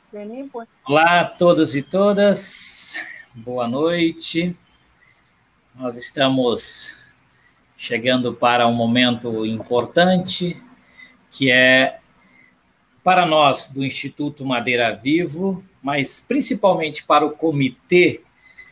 Olá a todos e todas, boa noite. Nós estamos chegando para um momento importante, que é para nós do Instituto Madeira Vivo, mas principalmente para o Comitê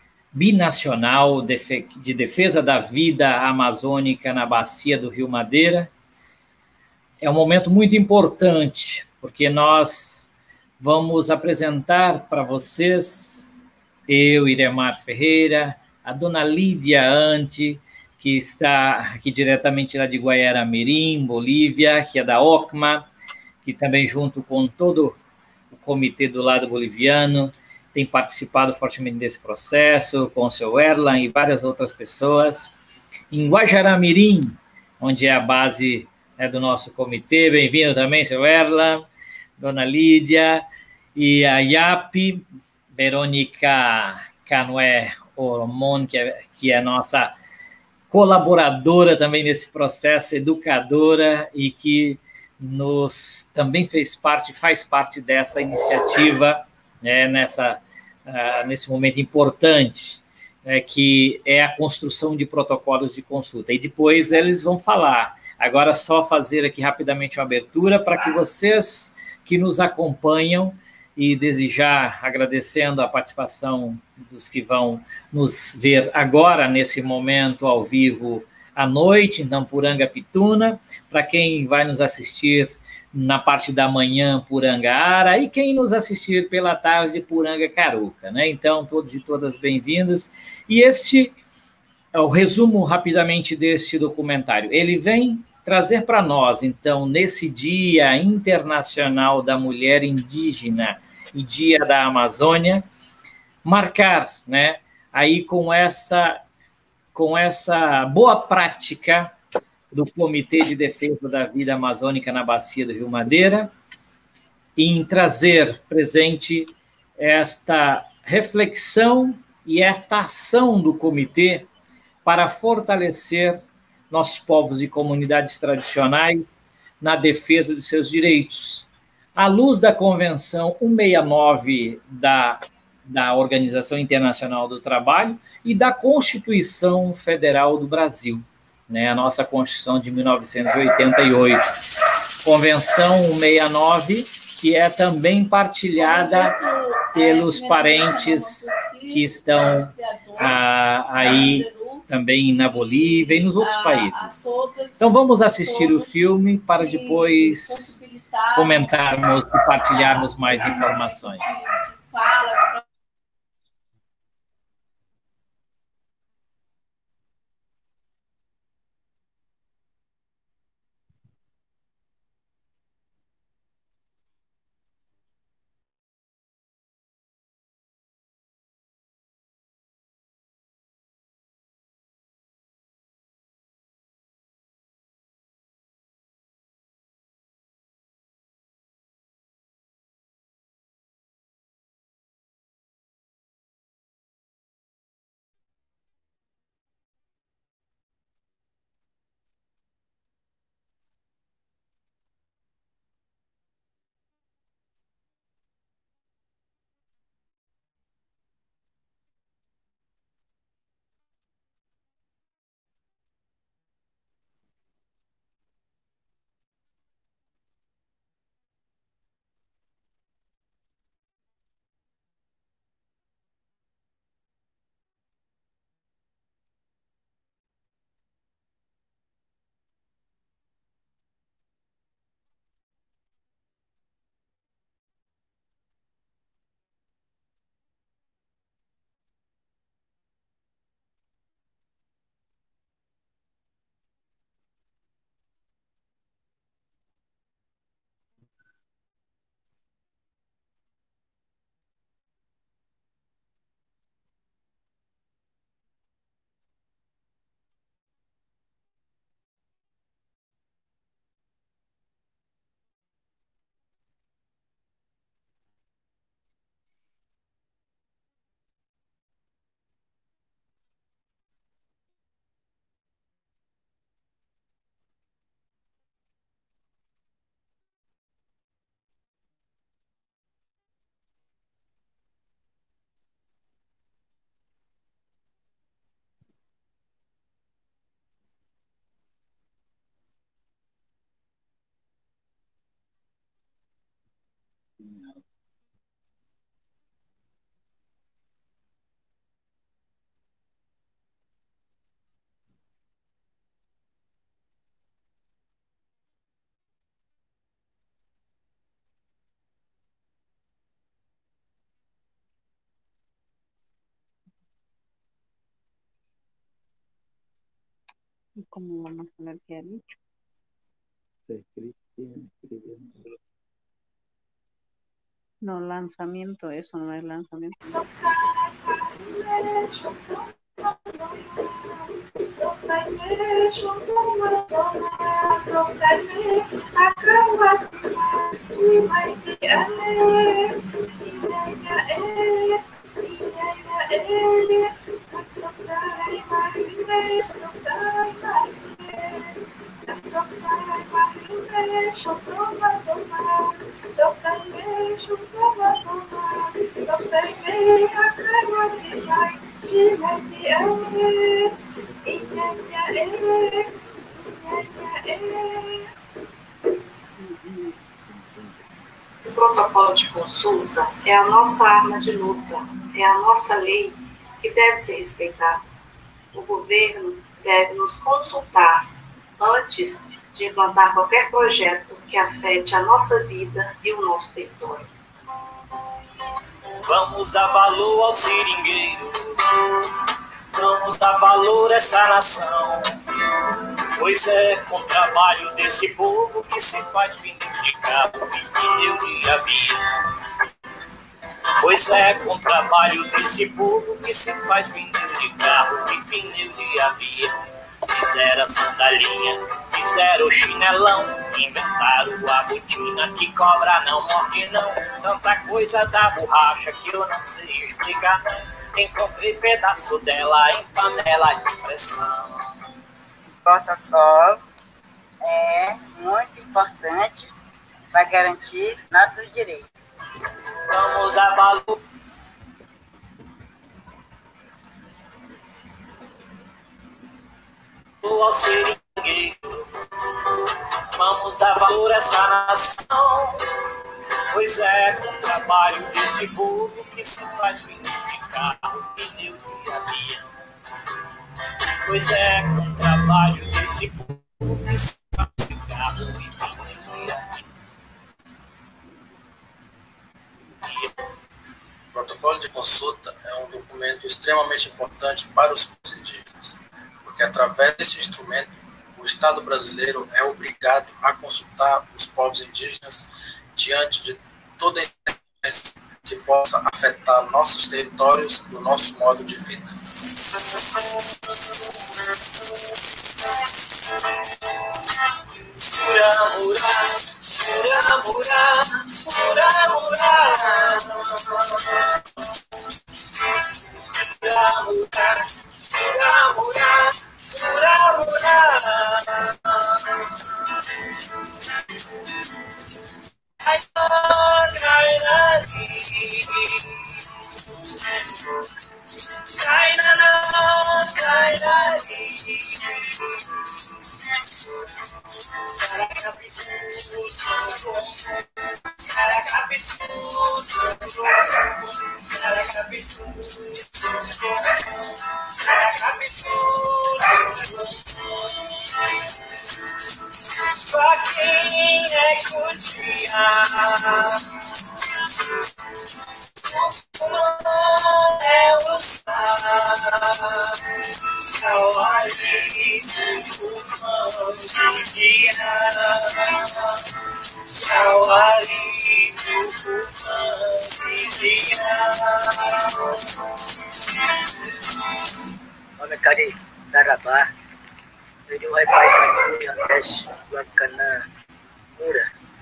Binacional de Defesa da Vida Amazônica na Bacia do Rio Madeira. É um momento muito importante, porque nós vamos apresentar para vocês, eu, Iremar Ferreira, a dona Lídia Ante, que está aqui diretamente lá de Guaiara-Mirim, Bolívia, que é da OCMA, que também junto com todo o comitê do lado boliviano tem participado fortemente desse processo, com o seu Erlan e várias outras pessoas. Em Guajará-Mirim, onde é a base, né, do nosso comitê. Bem-vindo também, seu Erlan, dona Lídia, e a IAP, Verônica Canoé Oromon, que é nossa colaboradora também nesse processo, educadora, e que nos também faz parte dessa iniciativa, né, nesse momento importante, que é a construção de protocolos de consulta. E depois eles vão falar. Agora, só fazer aqui rapidamente uma abertura para que vocês que nos acompanham, e desejar, agradecendo a participação dos que vão nos ver agora, nesse momento, ao vivo, à noite, em Tampuranga Pituna, para quem vai nos assistir na parte da manhã, Puranga Ara, e quem nos assistir pela tarde, Puranga Caruca, né? Então, todos e todas bem-vindos. E este é o resumo rapidamente deste documentário. Ele vem trazer para nós, então, nesse Dia Internacional da Mulher Indígena e Dia da Amazônia, marcar, né, aí com essa boa prática do Comitê de Defesa da Vida Amazônica na Bacia do Rio Madeira, em trazer presente esta reflexão e esta ação do comitê para fortalecer nossos povos e comunidades tradicionais na defesa de seus direitos. À luz da Convenção 169 da Organização Internacional do Trabalho e da Constituição Federal do Brasil, né, a nossa Constituição de 1988. Convenção 169, que é também partilhada pelos parentes que estão aí também na Bolívia e nos outros países. Então vamos assistir o filme para depois comentarmos e partilharmos mais informações. ¿Y cómo vamos a ver qué ha dicho? No, lanzamiento, eso no es lanzamiento. O protocolo de consulta é a nossa arma de luta, é a nossa lei que deve ser respeitada. O governo deve nos consultar antes de implantar qualquer projeto que afete a nossa vida e o nosso território. Vamos dar valor ao seringueiro, vamos dar valor a essa nação, pois é com o trabalho desse povo que se faz pneu de carro e pneu de avião. Pois é com o trabalho desse povo que se faz pneu de carro e pneu de avião. Fizeram a sandalinha, fizeram o chinelão, inventaram a botina que cobra não morde não. Tanta coisa da borracha que eu não sei explicar não. Encontrei pedaço dela em panela de pressão. O protocolo é muito importante para garantir nossos direitos. Vamos dar valor ao seringueiro, vamos dar valor a essa nação, pois é com o trabalho desse povo que se faz pneu de carro, pneu de avião. Pois é com o trabalho desse povo que se faz de carro e pneu de avião. O protocolo de consulta é um documento extremamente importante para os indígenas, porque através desse instrumento, o Estado brasileiro é obrigado a consultar os povos indígenas diante de toda interferência que possa afetar nossos territórios e o nosso modo de vida. Ome kari daraba, video hai pai kari yang tes wakana mura.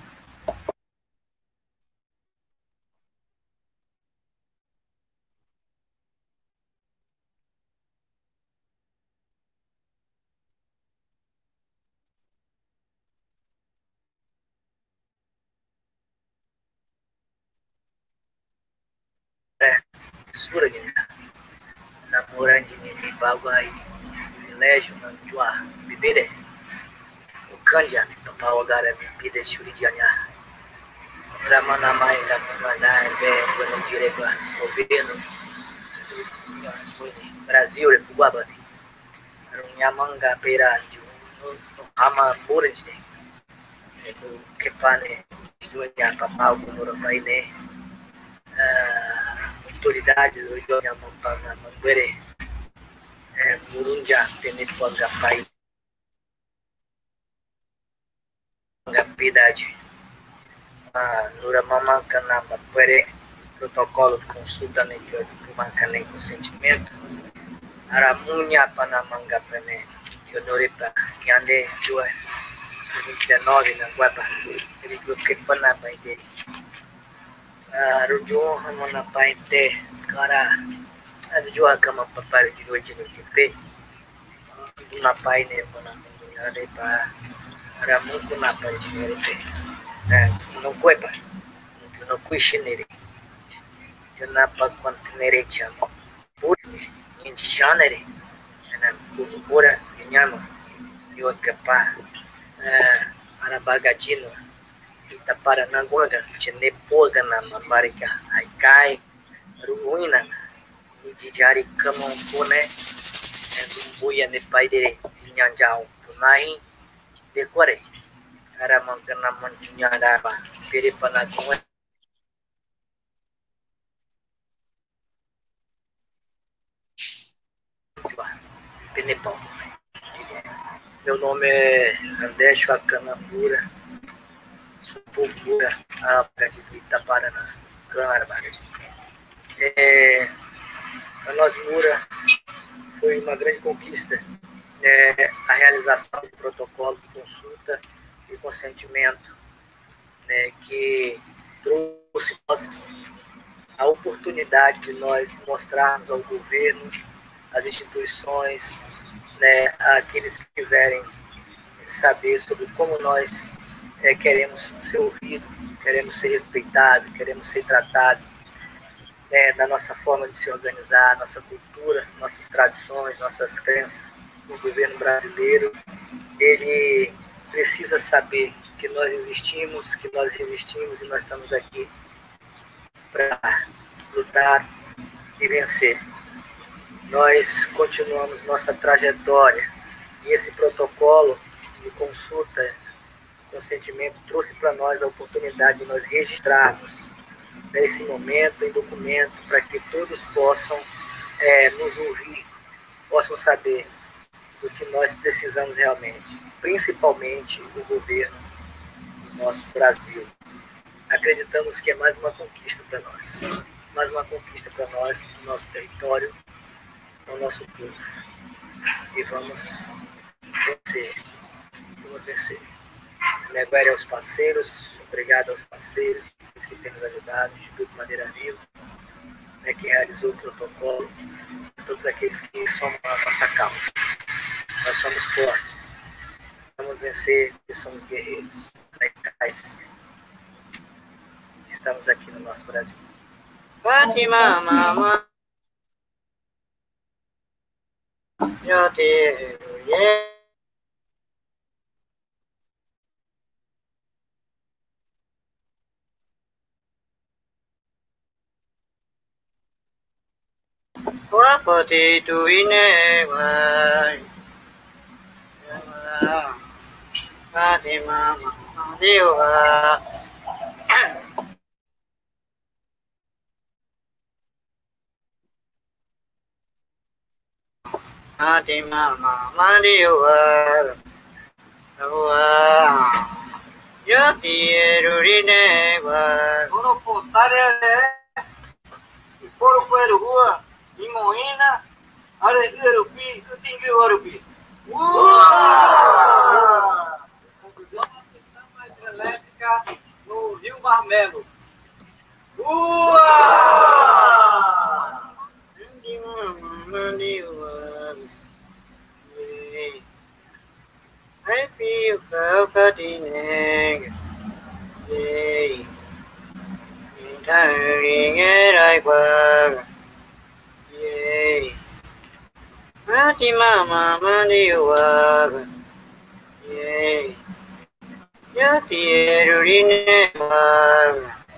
Suragina, namoran jini ni bagai privilégio na jua bibire. O canja papawa gara bibire shuri janya. Ramanamai da Manai, quando direito governo Brasil, República Nyamanga Pera, Hama Burins, Kepane, Dunia Papau, Murapaine, autoridades do Nyamanga Manguere, Murunja, Tenipanga Pai, Gapidade, Nuramamanga Namaquere, protocolo de consulta nem consentimento, Aramunha Panamanga Pane, Teodoripa, Yande, Jua, 2019, na Guapa, ele viu que Panamai dele. Rujo Ramona Pai de Cara, a Jua Cama Papai de noite no Tipe, na Pai ne Panamanga, Aramunco na Pai de Neripe, não Guapa, não Cuixinere, Janapa Quantinere Chamo, Puri. Dictionary and Bura Nyama Yokapa Arabagadino Itapara Naguaga Chenepoga na Mamarica Aikai Ruína Nidijari Kamon Pune Buia ne Pai de Nhanjao Punai Decore Aramangana Manchunyaraba Peripana Penepal. Meu nome é André Chacana Pura, sou povo Pura, árabe de Itaparaná, Câmara. A nós Mura foi uma grande conquista a realização do protocolo de consulta e consentimento, que trouxe a oportunidade de nós mostrarmos ao governo, as instituições, aqueles que quiserem saber sobre como nós queremos ser ouvidos, queremos ser respeitados, queremos ser tratados, da nossa forma de se organizar, nossa cultura, nossas tradições, nossas crenças. O governo brasileiro, ele precisa saber que nós existimos, que nós resistimos e nós estamos aqui para lutar e vencer. Nós continuamos nossa trajetória e esse protocolo de consulta, consentimento, trouxe para nós a oportunidade de nós registrarmos nesse momento em documento para que todos possam nos ouvir, possam saber do que nós precisamos realmente, principalmente o governo do nosso Brasil. Acreditamos que é mais uma conquista para nós, mais uma conquista para nós, do nosso território, ao nosso povo. E vamos vencer. Vamos vencer. Neguere aos parceiros, obrigado aos parceiros que têm nos ajudado, o Instituto Madeira Viva, que realizou o protocolo, todos aqueles que somam a nossa causa. Nós somos fortes. Vamos vencer, porque somos guerreiros. Estamos aqui no nosso Brasil. Fatima, mama. Wapati tu ine vai, Fatima, mama, Dewa. Fatima, mama, Dewa. Yati rurine vai. Puro putare. Poro Puero Rua, Imoína, Areguerupi, Cutingue Uarupi. Conclusão da central hidrelétrica no Rio Marmelo. Mama Mandiwa, yay, Yati Rurine,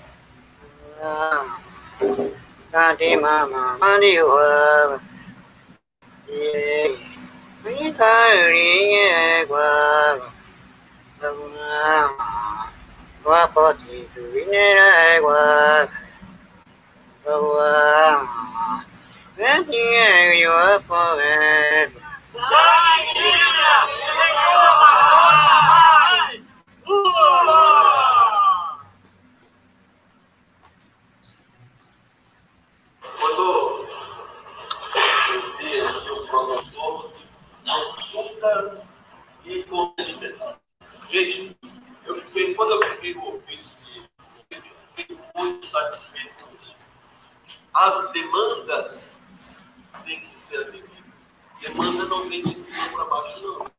Gente, quando eu fiquei no ofício, fiquei muito satisfeito com isso. As demandas têm que ser atendidas. Demanda não vem de cima para baixo, não.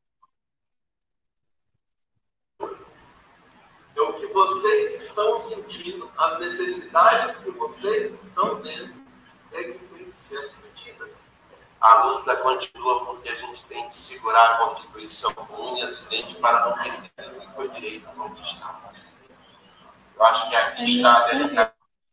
É o que vocês estão sentindo, as necessidades que vocês estão tendo, é que tem que ser assistidas. A luta continua porque a gente tem que segurar a Constituição com unhas e dentes para não perder o que foi direito conquistado. Eu acho que aqui está a delicadeza.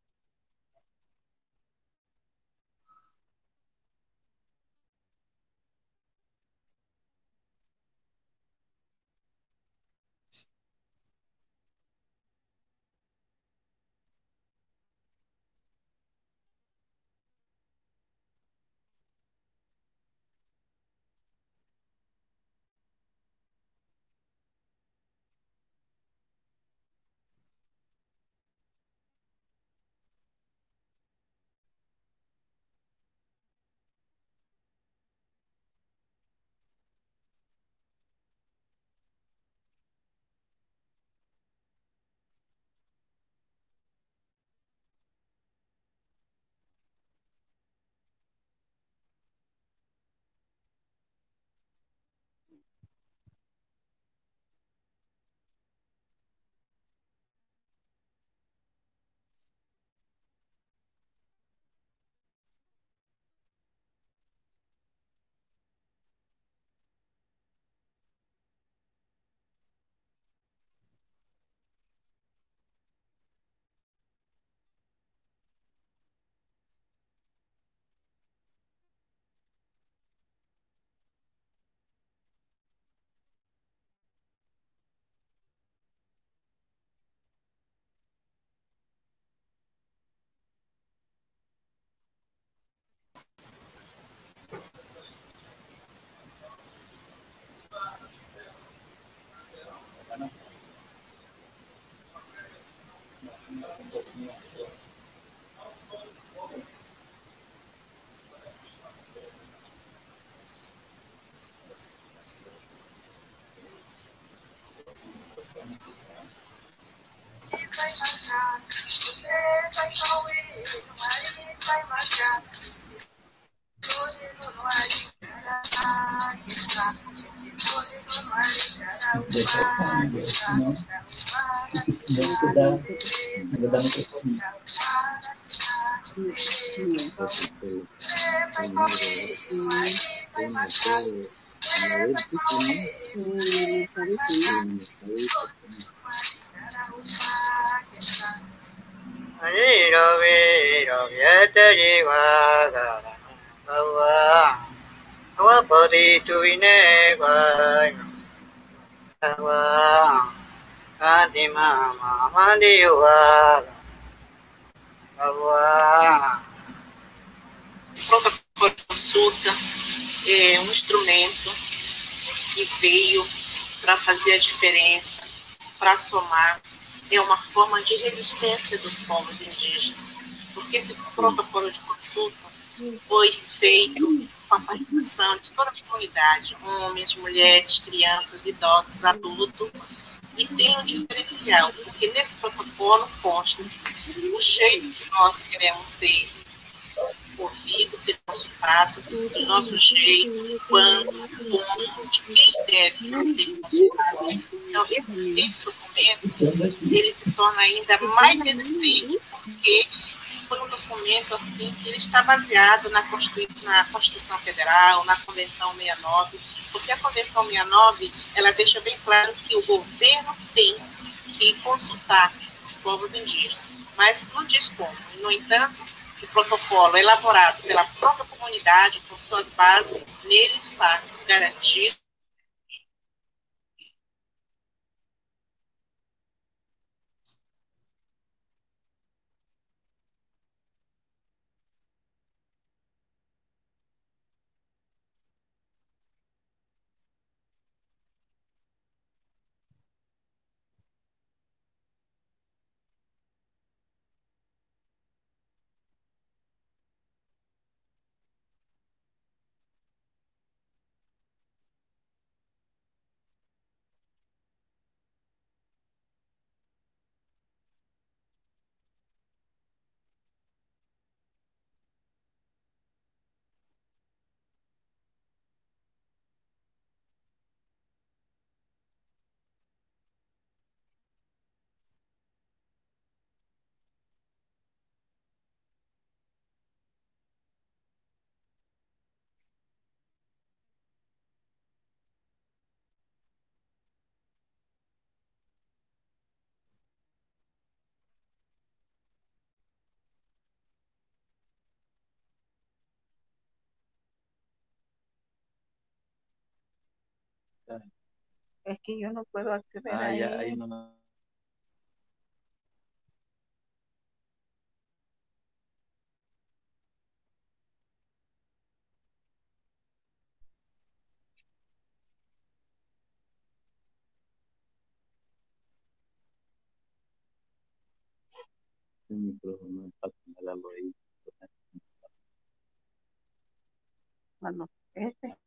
Protocolo de consulta é um instrumento que veio para fazer a diferença, para somar, é uma forma de resistência dos povos indígenas, porque esse protocolo de consulta foi feito com a participação de toda a comunidade, homens, mulheres, crianças, idosos, adultos, e tem um diferencial, porque nesse protocolo consta o jeito que nós queremos ser ouvidos, ser consultado, o nosso jeito, quando, como e quem deve ser consultado. Então, esse documento, ele se torna ainda mais resistente, porque foi um documento assim, que ele está baseado na Constituição Federal, na Convenção 69, porque a Convenção 69, ela deixa bem claro que o governo tem que consultar os povos indígenas, mas não diz como. No entanto, de protocolo elaborado pela própria comunidade, com suas bases, nele está garantido Es que yo no puedo acceder a él. No. El micrófono para señalarlo ahí. Bueno, este.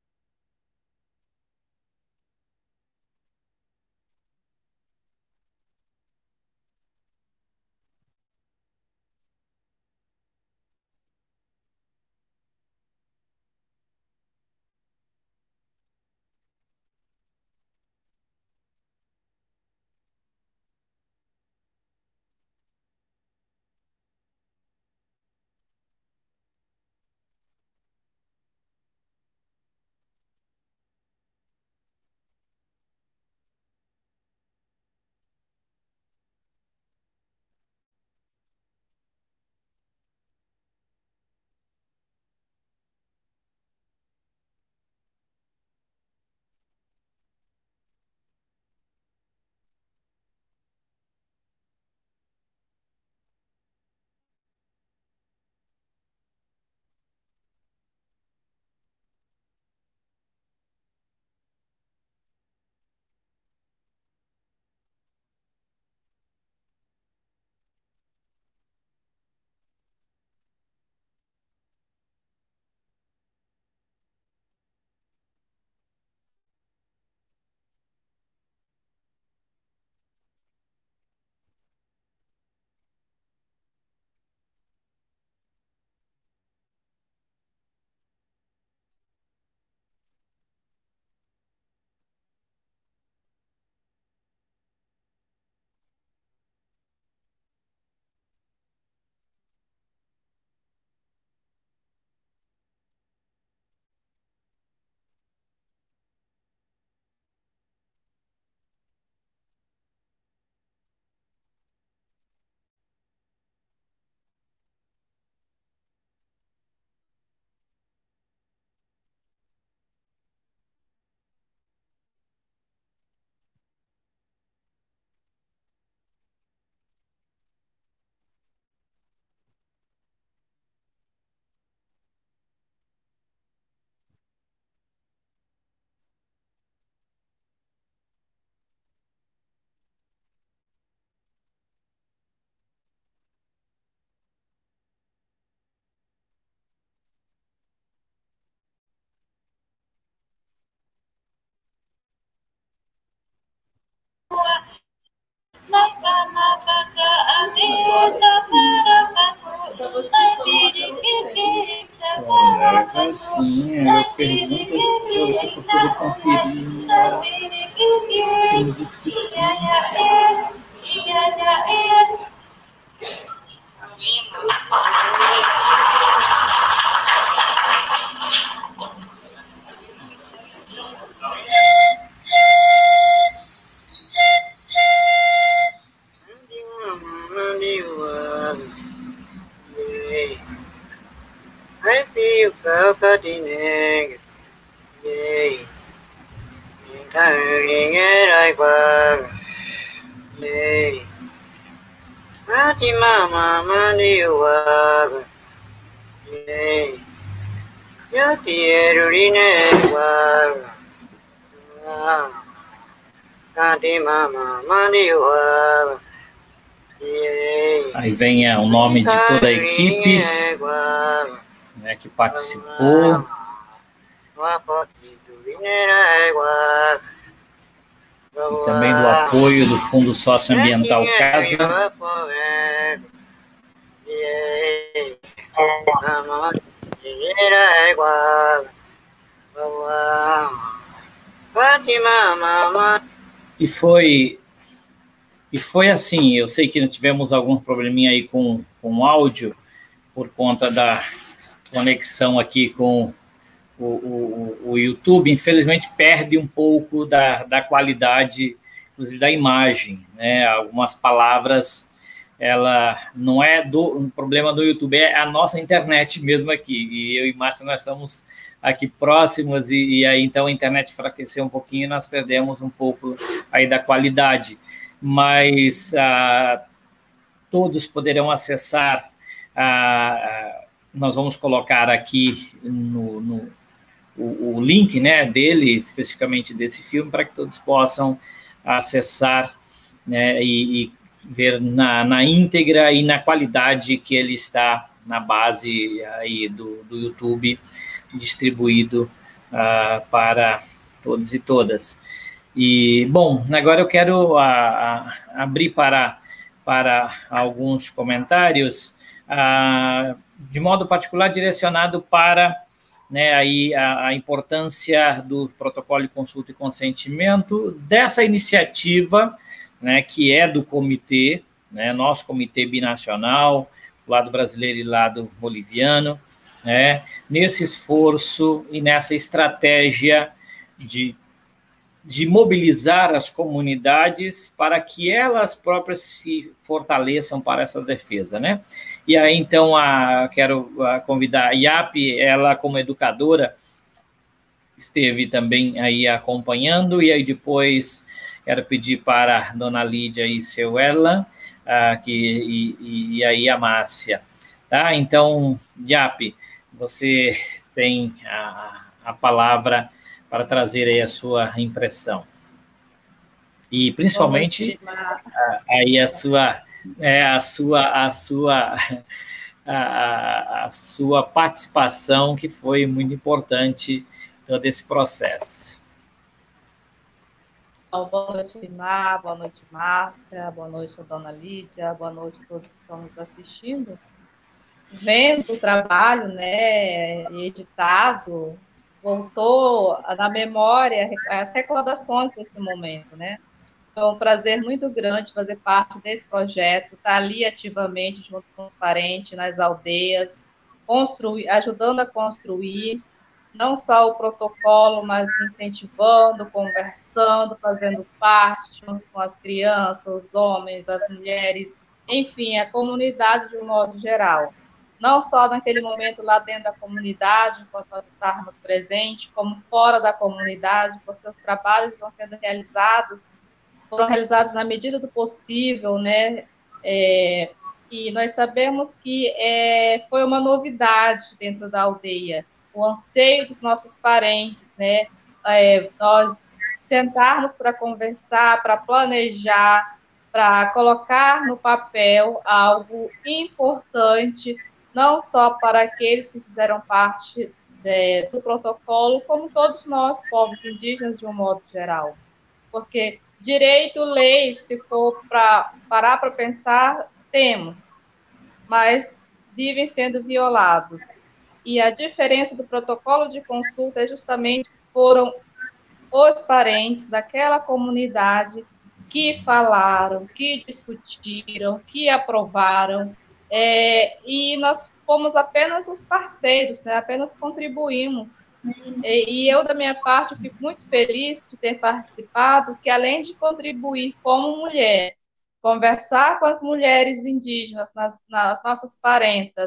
Sim, ela pergunta para você poder conferir. Ele disse que sim. Aí vem o nome de toda a equipe, né, que participou. E também do apoio do Fundo Socioambiental Casa. E foi assim, eu sei que nós tivemos algum probleminha aí com o áudio, por conta da conexão aqui com o YouTube, infelizmente perde um pouco da qualidade, inclusive da imagem, né? Algumas palavras, ela não é um problema do YouTube, é a nossa internet mesmo aqui, e eu e Márcia, nós estamos aqui próximos, e aí então a internet enfraqueceu um pouquinho, e nós perdemos um pouco aí da qualidade, mas todos poderão acessar, nós vamos colocar aqui o link, né, dele, especificamente desse filme, para que todos possam acessar, né, e ver na íntegra e na qualidade que ele está na base aí do YouTube, distribuído para todos e todas. E, bom, agora eu quero abrir para alguns comentários, de modo particular direcionado para, né, aí a importância do protocolo de consulta e consentimento, dessa iniciativa, né, que é do comitê, né, nosso comitê binacional, lado brasileiro e lado boliviano, né, nesse esforço e nessa estratégia de mobilizar as comunidades para que elas próprias se fortaleçam para essa defesa, né? E aí, então, quero convidar a Yapi, ela como educadora, esteve também aí acompanhando, e aí depois quero pedir para a dona Lídia e seu Erlan, e aí a Márcia, tá? Então, Yapi, você tem a palavra para trazer aí a sua impressão. E principalmente aí a sua participação, que foi muito importante em todo esse processo. Boa noite, Mar, boa noite, Márcia, boa noite, dona Lídia, boa noite a todos que estão nos assistindo. Vendo o trabalho, né, editado, voltou na memória as recordações desse momento, né? Então, é um prazer muito grande fazer parte desse projeto, estar ali ativamente junto com os parentes nas aldeias, ajudando a construir não só o protocolo, mas incentivando, conversando, fazendo parte junto com as crianças, os homens, as mulheres, enfim, a comunidade de um modo geral. Não só naquele momento lá dentro da comunidade, enquanto nós estarmos presentes, como fora da comunidade, porque os trabalhos vão sendo foram realizados na medida do possível, né? E nós sabemos que foi uma novidade dentro da aldeia, o anseio dos nossos parentes, né? Nós sentarmos para conversar, para planejar, para colocar no papel algo importante, não só para aqueles que fizeram parte do protocolo, como todos nós, povos indígenas, de um modo geral. Porque direito, lei, se for para parar para pensar, temos, mas vivem sendo violados. E a diferença do protocolo de consulta é justamente foram os parentes daquela comunidade que falaram, que discutiram, que aprovaram, e nós fomos apenas os parceiros, né? Apenas contribuímos. E eu, da minha parte, fico muito feliz de ter participado, que além de contribuir como mulher, conversar com as mulheres indígenas, nas nossas parentas,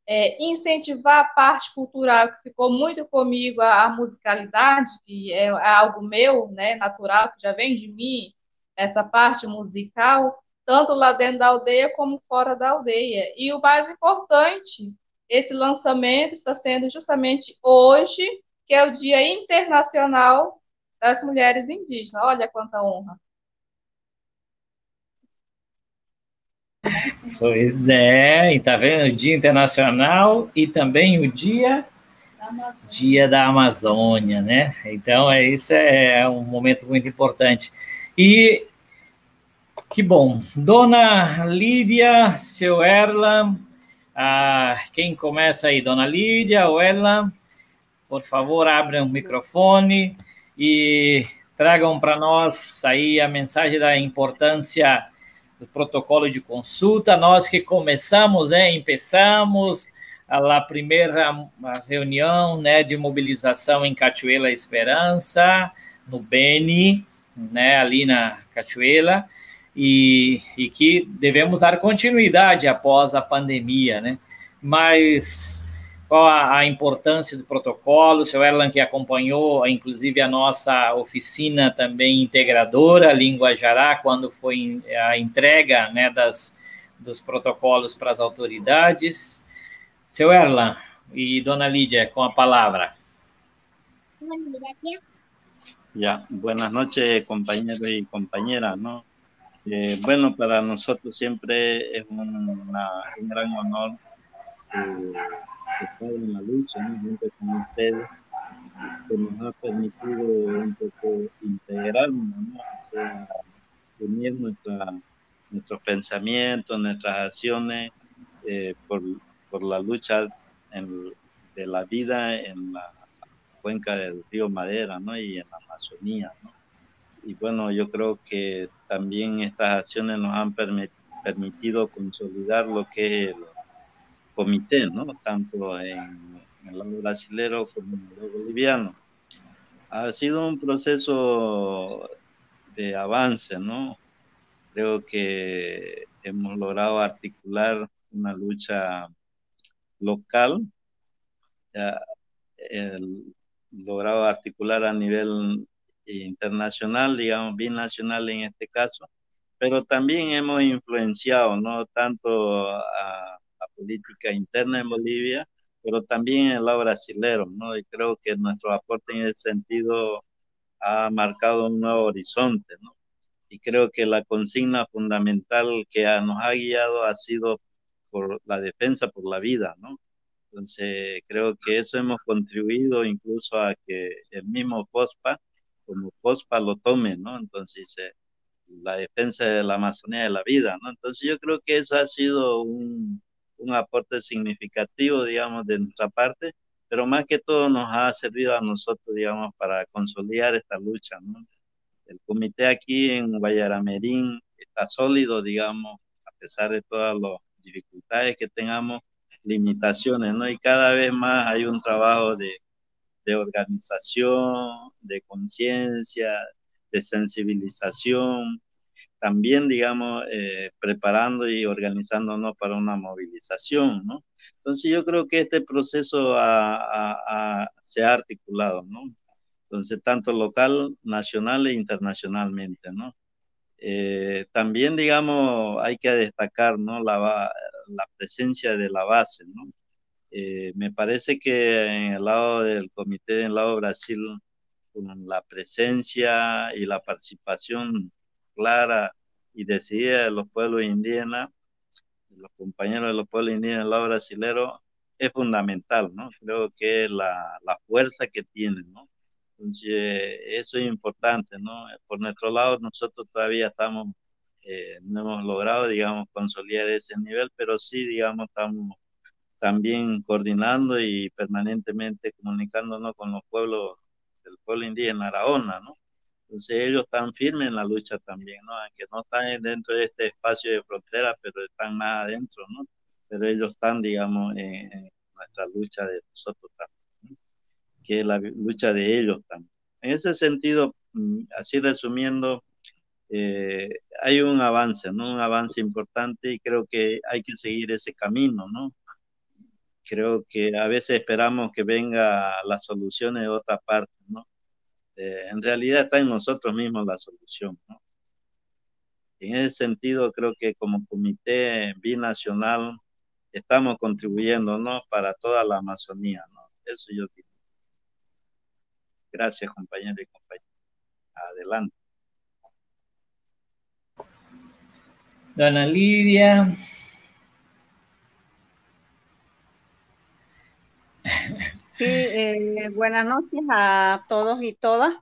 incentivar a parte cultural, que ficou muito comigo, a musicalidade, que é algo meu, né, natural, que já vem de mim, essa parte musical, tanto lá dentro da aldeia como fora da aldeia. E o mais importante, esse lançamento está sendo justamente hoje, que é o Dia Internacional das Mulheres Indígenas. Olha quanta honra. Pois é, e tá vendo? O Dia Internacional e também o Dia da Amazônia, né? Então, isso é um momento muito importante. E que bom. Dona Lídia, seu Erlan, quem começa aí? Dona Lídia ou Erlan? Por favor, abram o microfone e tragam para nós aí a mensagem da importância do protocolo de consulta. Nós que começamos, empezamos a primeira reunião, de mobilização em Cachoeira Esperança, no Beni, ali na Cachoeira, e que devemos dar continuidade após a pandemia, Mas qual a importância do protocolo? O seu Erlan que acompanhou, inclusive, a nossa oficina também integradora, Língua Jará, quando foi a entrega dos protocolos para as autoridades. Seu Erlan y Dona Lídia, con la palabra. Ya, buenas noches, compañeros y compañeras, ¿no? Bueno, para nosotros siempre es un gran honor estar en la lucha, ¿no? Junto con ustedes, que nos ha permitido un poco integrarnos, ¿no? O sea, unir nuestros pensamientos, nuestras acciones por la lucha de la vida en la cuenca del río Madera, ¿no? Y en la Amazonía, ¿no? Y bueno, yo creo que también estas acciones nos han permitido consolidar lo que es el comité, ¿no? Tanto en el lado brasilero como en el lado boliviano. Ha sido un proceso de avance, ¿no? Creo que hemos logrado articular una lucha local, logrado articular a nivel internacional, digamos, binacional en este caso, pero también hemos influenciado, ¿no? Tanto a la política interna en Bolivia, pero también en el lado brasilero, ¿no? Y creo que nuestro aporte en ese sentido ha marcado un nuevo horizonte, ¿no? Y creo que la consigna fundamental que nos ha guiado ha sido por la defensa por la vida, ¿no? Entonces, creo que eso hemos contribuido incluso a que el mismo POSPA, como POSPA lo tome, ¿no? Entonces, la defensa de la Amazonía de la vida, ¿no? Entonces, yo creo que eso ha sido un aporte significativo, digamos, de nuestra parte, pero más que todo nos ha servido a nosotros, digamos, para consolidar esta lucha, ¿no? El comité aquí en Guayaramerín está sólido, digamos, a pesar de todas las dificultades que tengamos, limitaciones, ¿no? Y cada vez más hay un trabajo de organización, de conciencia, de sensibilización, también, digamos, preparando y organizándonos para una movilización, ¿no? Entonces yo creo que este proceso se ha articulado, ¿no? Entonces, tanto local, nacional e internacionalmente, ¿no? También, digamos, hay que destacar, ¿no? La presencia de la base, ¿no? Me parece que en el lado del comité, en el lado de Brasil, con la presencia y la participación clara y decidida de los pueblos indígenas, de los compañeros de los pueblos indígenas del lado brasilero, es fundamental, ¿no? Creo que es la fuerza que tienen, ¿no? Entonces, eso es importante, ¿no? Por nuestro lado, nosotros todavía estamos, no hemos logrado, digamos, consolidar ese nivel, pero sí, digamos, estamos también coordinando y permanentemente comunicándonos con los pueblos del pueblo indígena Araona, ¿no? Entonces, ellos están firmes en la lucha también, ¿no? Aunque no están dentro de este espacio de frontera, pero están más adentro, ¿no? Pero ellos están, digamos, en nuestra lucha de nosotros también, ¿no? Que es la lucha de ellos también. En ese sentido, así resumiendo, hay un avance, ¿no? Un avance importante y creo que hay que seguir ese camino, ¿no? creo que a veces esperamos que venga la solución de otra parte, ¿no? En realidad está en nosotros mismos la solución, ¿no? En ese sentido, creo que como comité binacional estamos contribuyendo, ¿no? Para toda la Amazonía, ¿no? Eso yo digo. Gracias, compañeros y compañeras. Adelante. Dona Lidia. Sí, buenas noches a todos y todas.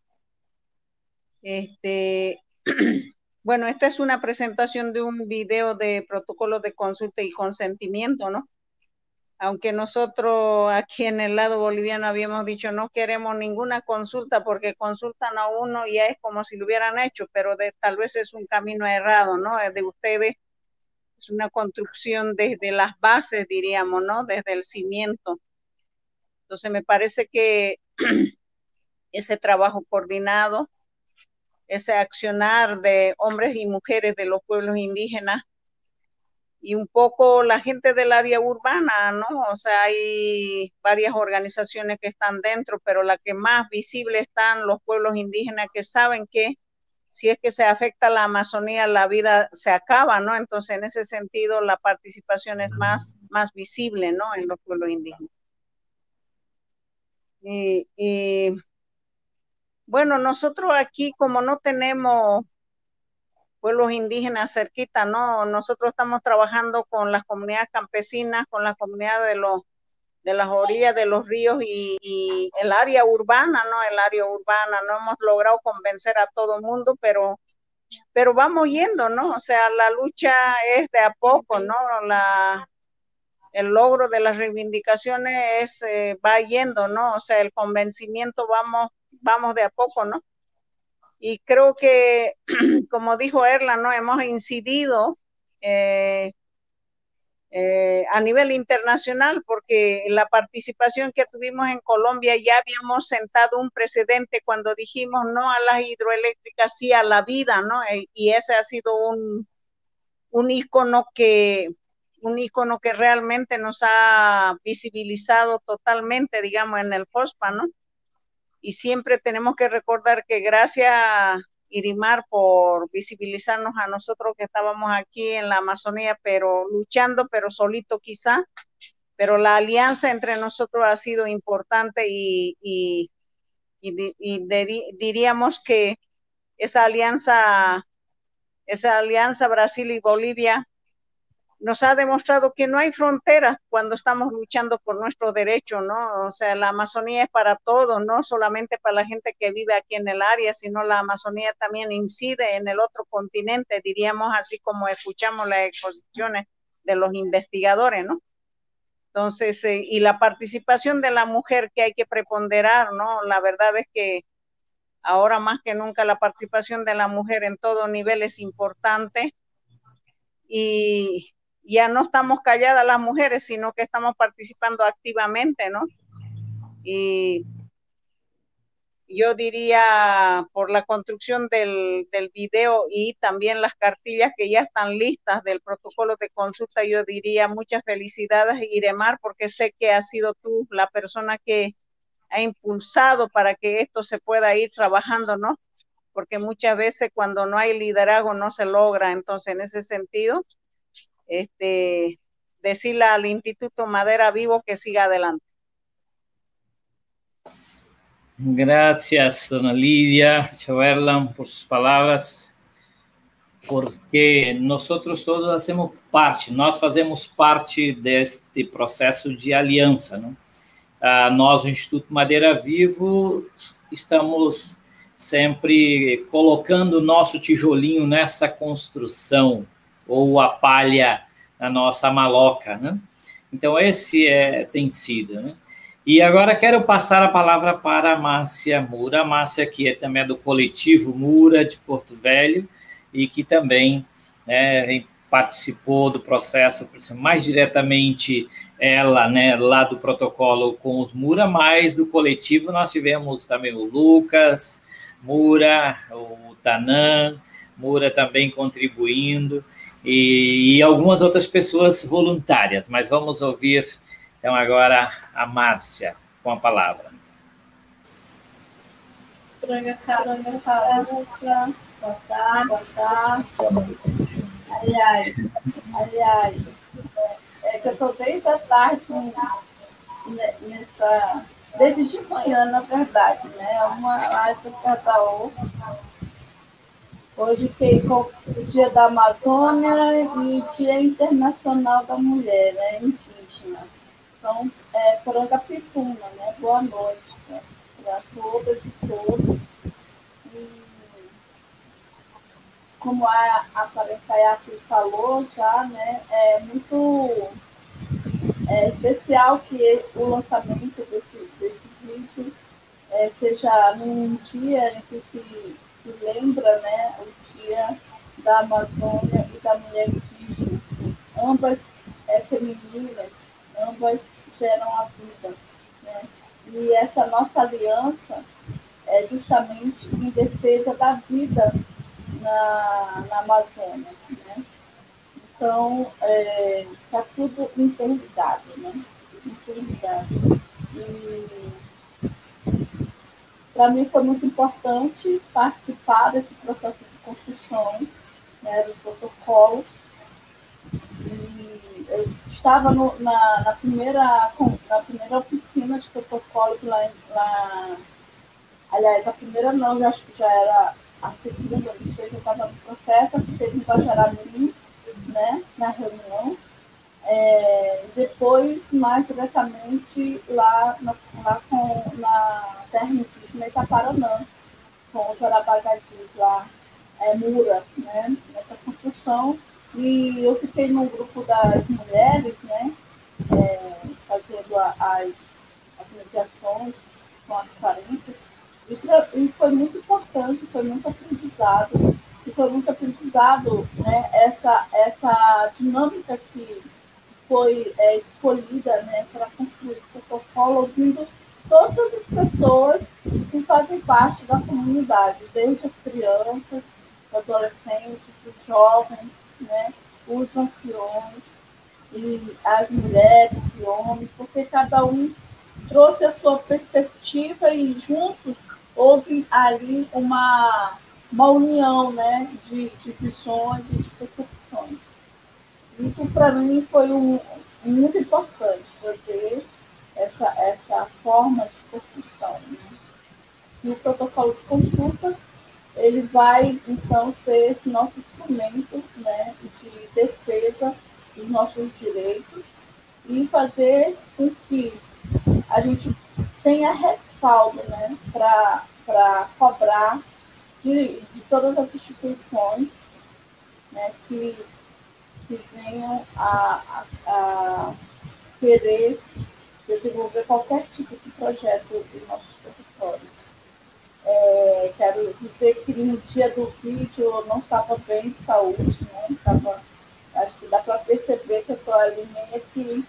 Bueno, esta es una presentación de un video de protocolos de consulta y consentimiento, ¿no? Aunque nosotros aquí en el lado boliviano habíamos dicho no queremos ninguna consulta porque consultan a uno y ya es como si lo hubieran hecho, pero tal vez es un camino errado, ¿no? De ustedes es una construcción desde las bases, diríamos, ¿no? Desde el cimiento. Entonces me parece que ese trabajo coordinado, ese accionar de hombres y mujeres de los pueblos indígenas y un poco la gente del área urbana, ¿no? O sea, hay varias organizaciones que están dentro, pero la que más visible están los pueblos indígenas que saben que si es que se afecta la Amazonía, la vida se acaba, ¿no? Entonces, en ese sentido, la participación es más visible, ¿no? En los pueblos indígenas. Y bueno, nosotros aquí, como no tenemos pueblos indígenas cerquita, ¿no? Nosotros estamos trabajando con las comunidades campesinas, con la comunidad de las orillas de los ríos y el área urbana, ¿no? El área urbana, no hemos logrado convencer a todo el mundo, pero vamos yendo, ¿no? O sea, la lucha es de a poco, ¿no? El logro de las reivindicaciones va yendo, ¿no? O sea, el convencimiento vamos de a poco, ¿no? Y creo que, como dijo Erla, ¿no? Hemos incidido a nivel internacional porque la participación que tuvimos en Colombia ya habíamos sentado un precedente cuando dijimos no a las hidroeléctricas, sí a la vida, ¿no? Y ese ha sido un ícono que realmente nos ha visibilizado totalmente, digamos, en el FOSPA, ¿no? Y siempre tenemos que recordar que gracias Irimar por visibilizarnos a nosotros que estábamos aquí en la Amazonía, pero luchando, pero solito quizá, pero la alianza entre nosotros ha sido importante y diríamos que esa alianza Brasil y Bolivia nos ha demostrado que no hay fronteras cuando estamos luchando por nuestro derecho, ¿no? O sea, la Amazonía es para todos, no solamente para la gente que vive aquí en el área, sino la Amazonía también incide en el otro continente, diríamos así como escuchamos las exposiciones de los investigadores, ¿no? Entonces, y la participación de la mujer que hay que preponderar, ¿no? La verdad es que ahora más que nunca la participación de la mujer en todo nivel es importante y ya no estamos calladas las mujeres, sino que estamos participando activamente, ¿no? Y yo diría, por la construcción del video y también las cartillas que ya están listas del protocolo de consulta, yo diría muchas felicidades, Iremar, porque sé que has sido tú la persona que ha impulsado para que esto se pueda ir trabajando, ¿no? Porque muchas veces cuando no hay liderazgo no se logra, entonces en ese sentido, decirle al Instituto Madera Vivo que siga adelante. Gracias, dona Lidia Erlan, por sus palabras, porque nosotros todos hacemos parte, nós fazemos parte deste processo de aliança, né? Nós, o Instituto Madeira Vivo, estamos sempre colocando o nosso tijolinho nessa construção, ou a palha na nossa maloca, né? Então, esse tem sido, né? E agora quero passar a palavra para a Márcia Mura. A Márcia, que também é do coletivo Mura de Porto Velho e que também participou do processo, mais diretamente ela, né, lá do protocolo com os Mura, mas do coletivo nós tivemos também o Lucas Mura, o Tanan Mura também contribuindo, e algumas outras pessoas voluntárias, mas vamos ouvir Então, agora, a Márcia, com a palavra. Boa tarde. Aliás, é que eu estou desde a tarde desde de manhã, na verdade, né? Uma live do Cadaú. Hoje que com o Dia da Amazônia e Dia Internacional da Mulher, né? Indígena. Então, Porangapituna, né? Boa noite, né? Para todas e todos. E, como a Karen Kayaki falou já, né? É muito especial que o lançamento desse vídeo seja num dia em que se lembra, né, o Dia da Amazônia e da Mulher Indígena. Ambas femininas, ambas geram a vida, né? E essa nossa aliança é justamente em defesa da vida na Amazônia, né? Então, está tudo interligado, né? Interligado. E para mim foi muito importante participar desse processo de construção, né, do protocolo. E eu estava na primeira oficina de protocolo, aliás, a primeira não, eu acho que já era a segunda, eu estava no processo, que teve em Guajará-Mirim, né, na reunião. Depois, mais diretamente, lá na terra indígena Itaparanã, com os arabagadis lá, Mura, né, nessa construção. E eu fiquei no grupo das mulheres, né, fazendo as mediações com as parentes. E foi muito importante, foi muito aprendizado. E foi muito aprendizado, né, essa dinâmica que foi escolhida, né, para construir esse protocolo, ouvindo todas as pessoas que fazem parte da comunidade, desde as crianças, os adolescentes, os jovens, né, os anciões, e as mulheres e homens, porque cada um trouxe a sua perspectiva e juntos houve ali uma união, né, de visões e de percepções. Isso, para mim, foi muito importante, fazer essa forma de construção, né? E o protocolo de consulta, ele vai, então, ser esse nosso instrumento, né, de defesa dos nossos direitos e fazer com que a gente tenha respaldo, né, para cobrar de todas as instituições, né, que venham a querer desenvolver qualquer tipo de projeto em nossos territórios. Quero dizer que no dia do vídeo eu não estava bem de saúde, né? Acho que dá para perceber que eu estou ali meio que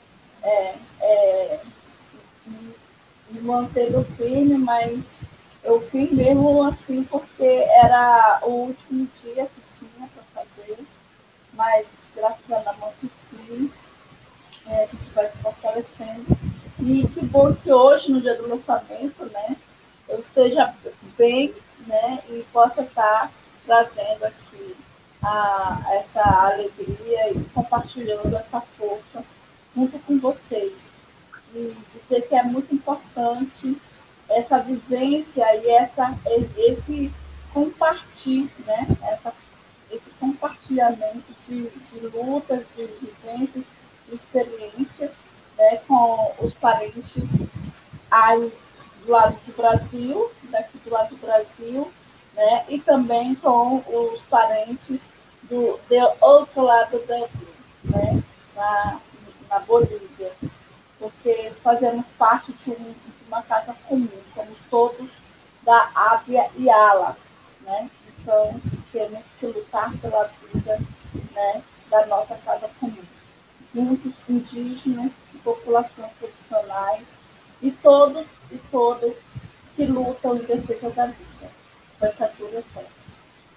me mantendo firme, mas eu fiz mesmo assim porque era o último dia que tinha para fazer. Mas, graças a Deus, que a gente vai se fortalecendo. E que bom que hoje, no dia do lançamento, né, eu esteja bem, né, e possa estar trazendo aqui essa alegria e compartilhando essa força junto com vocês. E dizer que é muito importante essa vivência e esse compartilhar, né, esse compartilhamento de lutas, de vivências, de experiência, né, com os parentes aí do lado do Brasil, daqui do lado do Brasil, né, e também com os parentes do outro lado do Brasil, né, na Bolívia, porque fazemos parte de uma casa comum, somos todos da Ábia e Ala, né? Então, temos que lutar pela vida, né, da nossa casa comum. Juntos, indígenas, populações tradicionais e todos e todas que lutam em defesa da vida. Essa tudo é forte.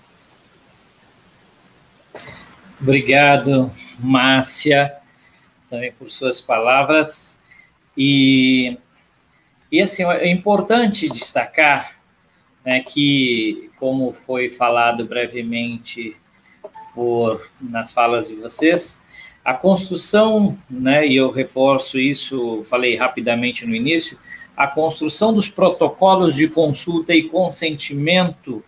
Obrigado, Márcia. também por suas palavras. E assim, é importante destacar, né, que, como foi falado brevemente nas falas de vocês, a construção, né, e eu reforço isso, falei rapidamente no início, a construção dos protocolos de consulta e consentimento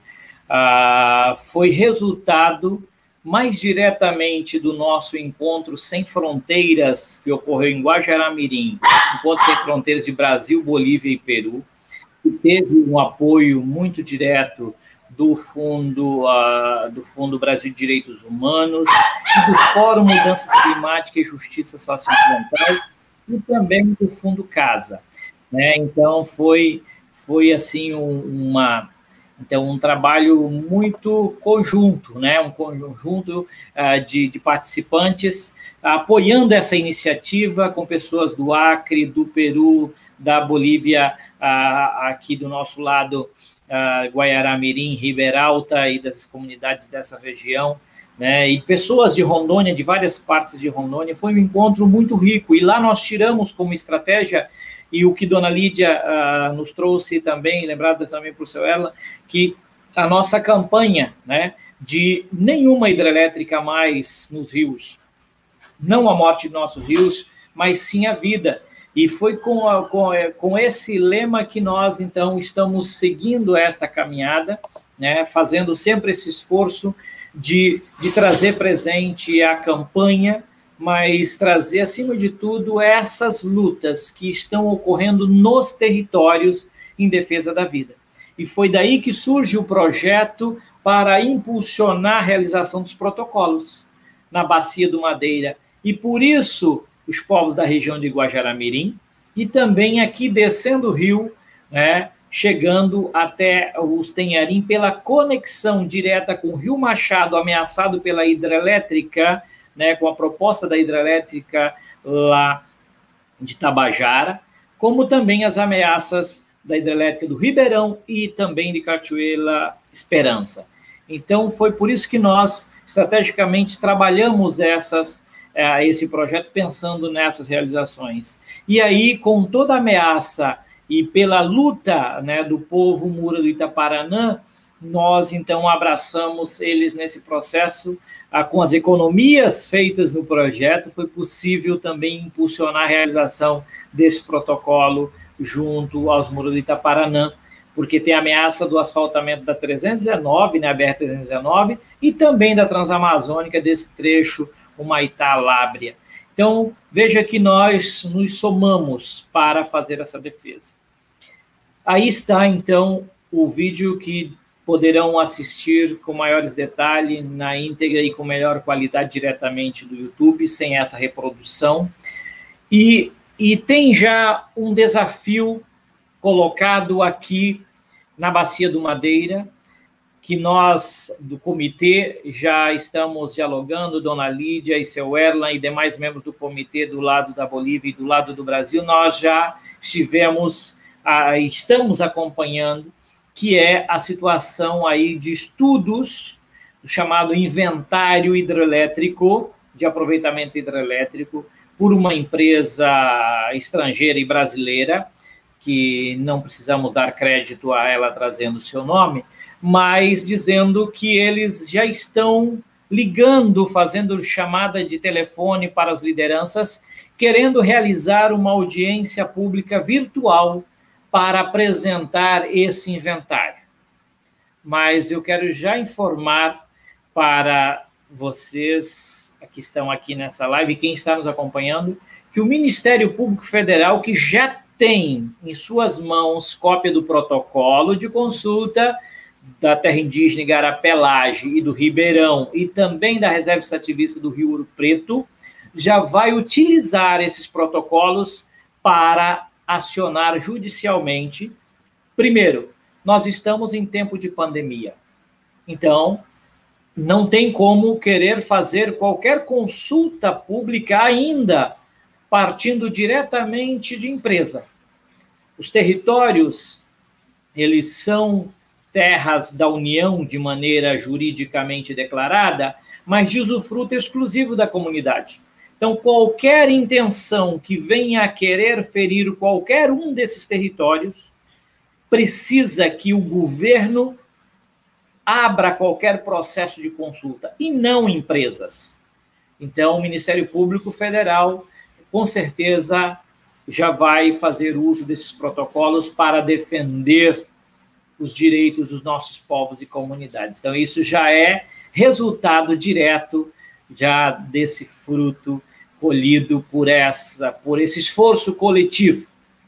foi resultado mais diretamente do nosso encontro Sem Fronteiras, que ocorreu em Guajará-Mirim, Encontro Sem Fronteiras de Brasil, Bolívia e Peru, que teve um apoio muito direto do Fundo Brasil de Direitos Humanos e do Fórum Mudanças Climáticas e Justiça Socioambiental e também do Fundo Casa, né? Então, foi assim, um trabalho muito conjunto, né? Um conjunto de participantes apoiando essa iniciativa com pessoas do Acre, do Peru, da Bolívia, aqui do nosso lado, Guaiará-Mirim, Ribeira Alta e das comunidades dessa região, né? E pessoas de Rondônia, de várias partes de Rondônia. Foi um encontro muito rico, e lá nós tiramos como estratégia, e o que Dona Lídia nos trouxe também, lembrada também por seu Erla, que a nossa campanha, né, de nenhuma hidrelétrica mais nos rios, não a morte de nossos rios, mas sim a vida. E foi com esse lema que nós, então, estamos seguindo essa caminhada, né, fazendo sempre esse esforço de trazer presente a campanha, mas trazer, acima de tudo, essas lutas que estão ocorrendo nos territórios em defesa da vida. E foi daí que surge o projeto para impulsionar a realização dos protocolos na Bacia do Madeira. E por isso, os povos da região de Guajará-Mirim, e também aqui descendo o rio, né, chegando até os Tenharim, pela conexão direta com o Rio Machado, ameaçado pela hidrelétrica, né, com a proposta da hidrelétrica lá de Tabajara, como também as ameaças da hidrelétrica do Ribeirão e também de Cachoeira Esperança. Então, foi por isso que nós, estrategicamente, trabalhamos esse projeto pensando nessas realizações. E aí, com toda a ameaça e pela luta, né, do povo Mura do Itaparanã, nós, então, abraçamos eles nesse processo. Com as economias feitas no projeto, foi possível também impulsionar a realização desse protocolo junto aos Muros do Itaparanã, porque tem a ameaça do asfaltamento da 319, né, a BR-319, e também da Transamazônica, desse trecho, Humaitá-Lábrea. Então, veja que nós nos somamos para fazer essa defesa. Aí está, então, o vídeo que poderão assistir com maiores detalhes, na íntegra e com melhor qualidade diretamente do YouTube, sem essa reprodução. E tem já um desafio colocado aqui na Bacia do Madeira, que nós, do comitê, já estamos dialogando, Dona Lídia e seu Erlan e demais membros do comitê do lado da Bolívia e do lado do Brasil, nós já estamos acompanhando, que é a situação aí de estudos, do chamado inventário hidrelétrico, de aproveitamento hidrelétrico, por uma empresa estrangeira e brasileira, que não precisamos dar crédito a ela trazendo o seu nome, mas dizendo que eles já estão ligando, fazendo chamada de telefone para as lideranças, querendo realizar uma audiência pública virtual para apresentar esse inventário. Mas eu quero já informar para vocês que estão aqui nessa live, e quem está nos acompanhando, que o Ministério Público Federal, que já tem em suas mãos cópia do protocolo de consulta da terra indígena Igarapé-Laje e do Ribeirão, e também da Reserva Extrativista do Rio Ouro Preto, já vai utilizar esses protocolos para acionar judicialmente. Primeiro, nós estamos em tempo de pandemia, então não tem como querer fazer qualquer consulta pública ainda partindo diretamente de empresa. Os territórios, eles são terras da União de maneira juridicamente declarada, mas de usufruto exclusivo da comunidade. Então, qualquer intenção que venha a querer ferir qualquer um desses territórios precisa que o governo abra qualquer processo de consulta, e não empresas. Então, o Ministério Público Federal, com certeza, já vai fazer uso desses protocolos para defender os direitos dos nossos povos e comunidades. Então, isso já é resultado direto já desse fruto colhido por esse esforço coletivo,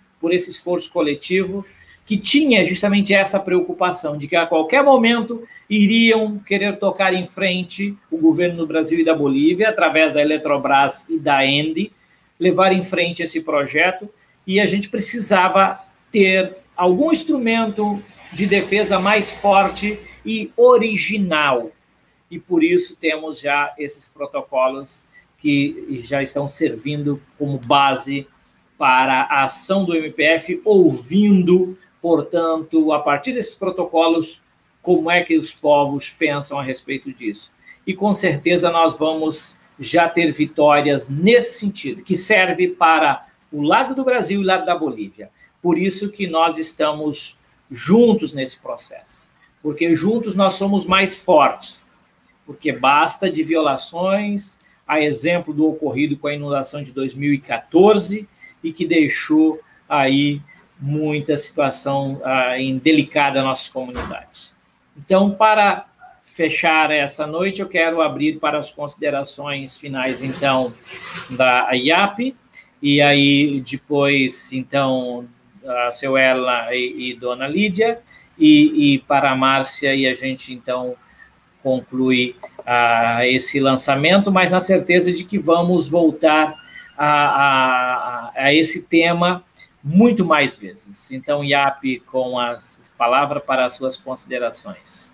que tinha justamente essa preocupação de que a qualquer momento iriam querer tocar em frente o governo do Brasil e da Bolívia, através da Eletrobras e da ENDE, levar em frente esse projeto, e a gente precisava ter algum instrumento de defesa mais forte e original. E por isso temos já esses protocolos que já estão servindo como base para a ação do MPF, ouvindo, portanto, a partir desses protocolos, como é que os povos pensam a respeito disso. E com certeza nós vamos já ter vitórias nesse sentido, que serve para o lado do Brasil e o lado da Bolívia. Por isso que nós estamos juntos nesse processo, porque juntos nós somos mais fortes, porque basta de violações, a exemplo do ocorrido com a inundação de 2014, e que deixou aí muita situação delicada nas nossas comunidades. Então, para fechar essa noite, eu quero abrir para as considerações finais, então, da IAP, e aí depois, então, a seu Ela e Dona Lídia, e para a Márcia, e a gente, então, conclui esse lançamento, mas na certeza de que vamos voltar a esse tema muito mais vezes. Então, IAP, com a palavra para as suas considerações.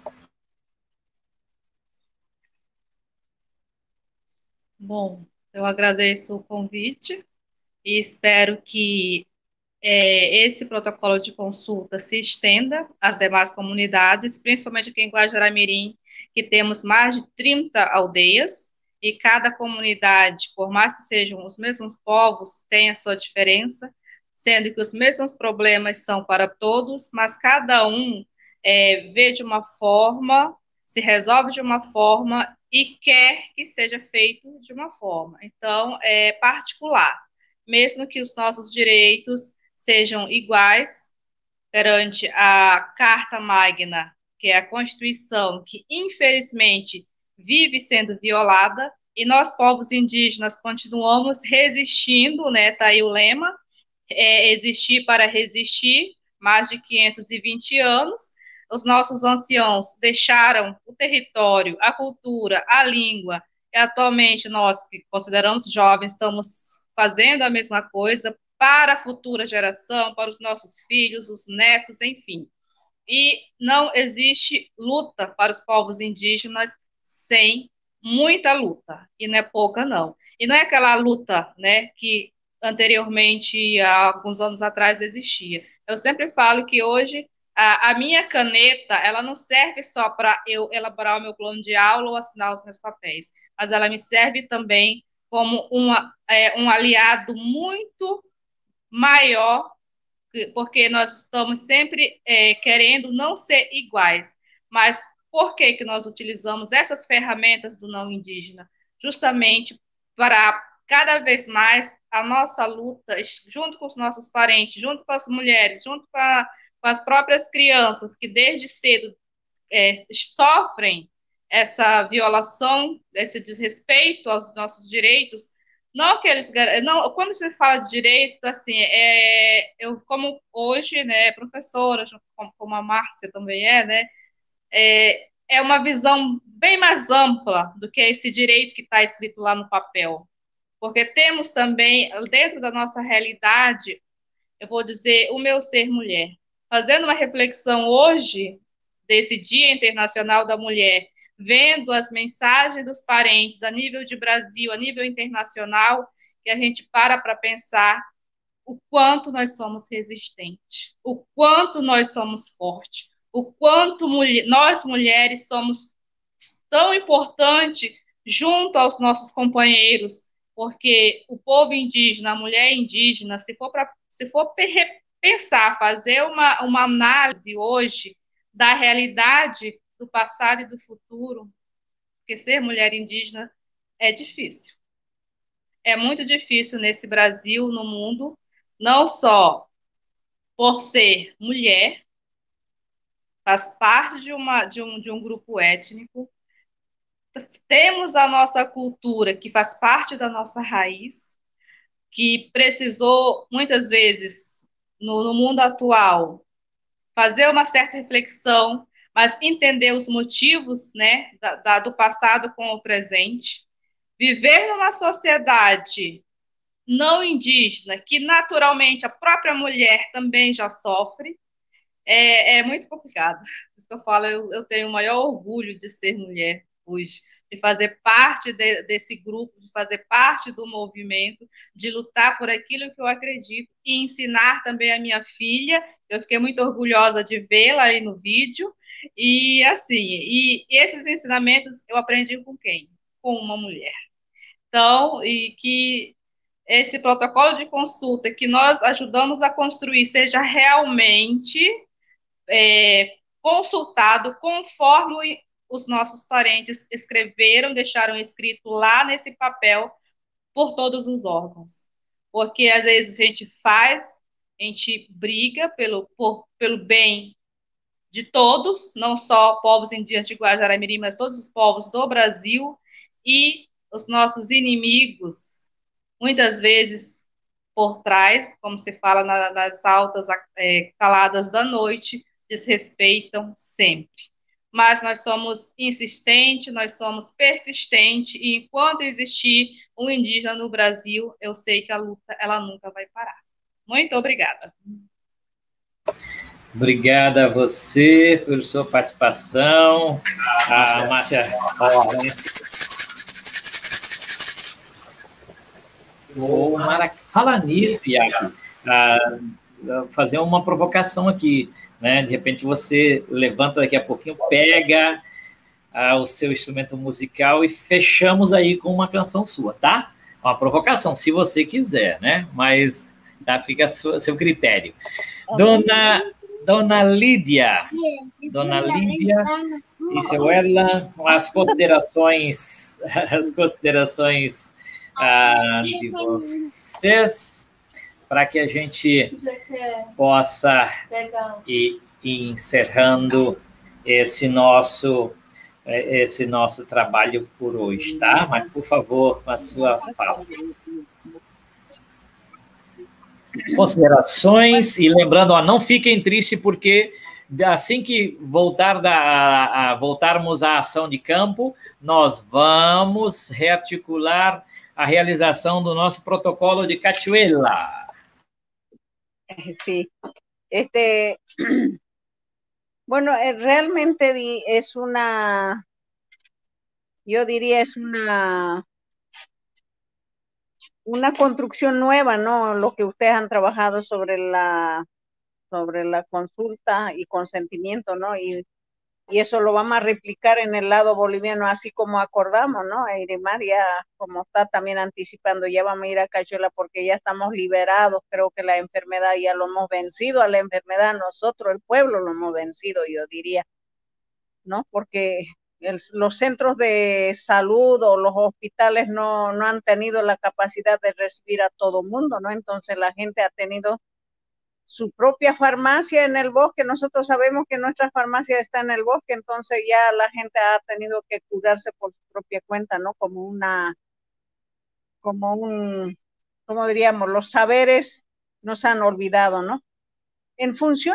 Bom, eu agradeço o convite e espero que esse protocolo de consulta se estenda às demais comunidades, principalmente aqui em Guajará-Mirim, que temos mais de 30 aldeias, e cada comunidade, por mais que sejam os mesmos povos, tem a sua diferença, sendo que os mesmos problemas são para todos, mas cada um vê de uma forma, se resolve de uma forma e quer que seja feito de uma forma. Então, é particular. Mesmo que os nossos direitos sejam iguais perante a Carta Magna, que é a Constituição, que infelizmente vive sendo violada, e nós, povos indígenas, continuamos resistindo, né? Está aí o lema, existir para resistir, mais de 520 anos. Os nossos anciãos deixaram o território, a cultura, a língua, e atualmente nós, que consideramos jovens, estamos fazendo a mesma coisa para a futura geração, para os nossos filhos, os netos, enfim. E não existe luta para os povos indígenas sem muita luta, e não é pouca, não. E não é aquela luta, né, que anteriormente, há alguns anos atrás, existia. Eu sempre falo que hoje a minha caneta, ela não serve só para eu elaborar o meu plano de aula ou assinar os meus papéis, mas ela me serve também como um aliado muito maior, porque nós estamos sempre querendo não ser iguais, mas por que nós utilizamos essas ferramentas do não indígena? Justamente para cada vez mais a nossa luta, junto com os nossos parentes, junto com as mulheres, junto com as próprias crianças, que desde cedo sofrem essa violação, esse desrespeito aos nossos direitos. Não que eles, não, quando se fala de direito, assim, eu como hoje, né, professora, como a Márcia também né, é uma visão bem mais ampla do que esse direito que está escrito lá no papel, porque temos também, dentro da nossa realidade, eu vou dizer, o meu ser mulher, fazendo uma reflexão hoje, desse Dia Internacional da Mulher, vendo as mensagens dos parentes a nível de Brasil, a nível internacional, que a gente para pensar o quanto nós somos resistentes, o quanto nós somos fortes, o quanto nós mulheres somos tão importantes junto aos nossos companheiros porque o povo indígena, a mulher indígena, se for pensar, fazer uma análise hoje da realidade do passado e do futuro, porque ser mulher indígena é difícil. É muito difícil nesse Brasil, no mundo, não só por ser mulher, faz parte de um grupo étnico, temos a nossa cultura, que faz parte da nossa raiz, que precisou, muitas vezes, no mundo atual, fazer uma certa reflexão, mas entender os motivos, né, do passado com o presente, viver numa sociedade não indígena, que naturalmente a própria mulher também já sofre, é muito complicado. Por isso que eu falo, eu tenho o maior orgulho de ser mulher hoje, de fazer parte desse grupo, de fazer parte do movimento, de lutar por aquilo que eu acredito e ensinar também a minha filha. Eu fiquei muito orgulhosa de vê-la aí no vídeo. E assim, e esses ensinamentos eu aprendi com quem? Com uma mulher. Então, e que esse protocolo de consulta que nós ajudamos a construir seja realmente consultado conforme os nossos parentes escreveram, deixaram escrito lá nesse papel por todos os órgãos. Porque às vezes a gente briga pelo bem de todos, não só povos indígenas de Guajará-Mirim, mas todos os povos do Brasil, e os nossos inimigos, muitas vezes por trás, como se fala nas altas caladas da noite, desrespeitam sempre. Mas nós somos insistentes, nós somos persistentes, e enquanto existir um indígena no Brasil, eu sei que a luta ela nunca vai parar. Muito obrigada. Obrigada a você por sua participação. A Márcia Vou falar nisso, Iago, fazer uma provocação aqui, né? De repente você levanta daqui a pouquinho, pega o seu instrumento musical e fechamos aí com uma canção sua, tá? Uma provocação, se você quiser, né? Mas fica a seu critério. Dona Lídia, isso é ela, as considerações de vocês, para que a gente possa ir encerrando esse nosso trabalho por hoje, tá? Mas, por favor, com a sua fala. Considerações, e lembrando, não fiquem tristes, porque assim que voltarmos à ação de campo, nós vamos rearticular a realização do nosso protocolo de Cachuela. Sí. Bueno, realmente es yo diría, es una construcción nueva, ¿no? Lo que ustedes han trabajado sobre la consulta y consentimiento, ¿no? Y eso lo vamos a replicar en el lado boliviano, así como acordamos, ¿no? Irimar ya, como está también anticipando, ya vamos a ir a Cachuela porque ya estamos liberados, creo que la enfermedad ya lo hemos vencido, a la enfermedad nosotros, el pueblo, lo hemos vencido, yo diría, ¿no? Porque los centros de salud o los hospitales no han tenido la capacidad de recibir a todo mundo, ¿no? Entonces la gente ha tenido su propia farmacia en el bosque. Nosotros sabemos que nuestra farmacia está en el bosque, entonces ya la gente ha tenido que curarse por su propia cuenta, ¿no? ¿Cómo diríamos? Los saberes nos han olvidado, ¿no? En función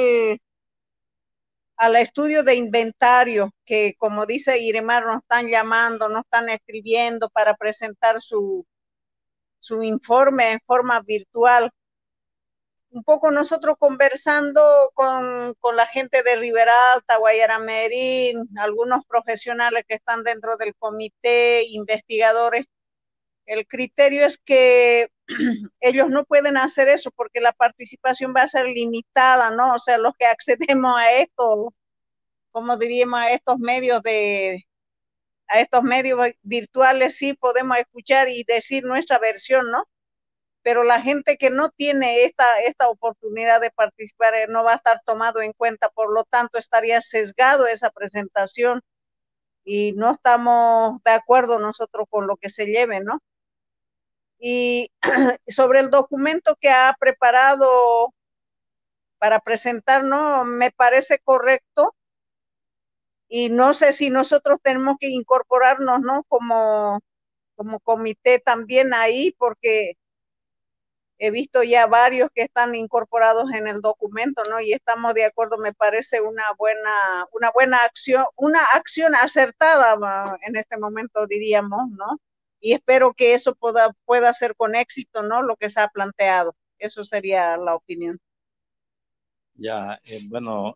al estudio de inventario, que como dice Irimar, nos están llamando, nos están escribiendo para presentar su informe en forma virtual. Un poco nosotros conversando con la gente de Ribera Alta, Guayaramerín, algunos profesionales que están dentro del comité, investigadores, el criterio es que ellos no pueden hacer eso porque la participación va a ser limitada, ¿no? O sea, los que accedemos a esto, como diríamos, a estos medios de a estos medios virtuales sí podemos escuchar y decir nuestra versión, ¿no? Pero la gente que no tiene esta oportunidad de participar no va a estar tomado en cuenta, por lo tanto estaría sesgado esa presentación y no estamos de acuerdo nosotros con lo que se lleve, ¿no? Y sobre el documento que ha preparado para presentar, ¿no? Me parece correcto y no sé si nosotros tenemos que incorporarnos, ¿no? Como comité también ahí, porque he visto ya varios que están incorporados en el documento, ¿no? Y estamos de acuerdo, me parece una buena acción, una acción acertada en este momento, diríamos, ¿no? Y espero que eso pueda ser con éxito, ¿no? Lo que se ha planteado. Eso sería la opinión. Ya, bueno,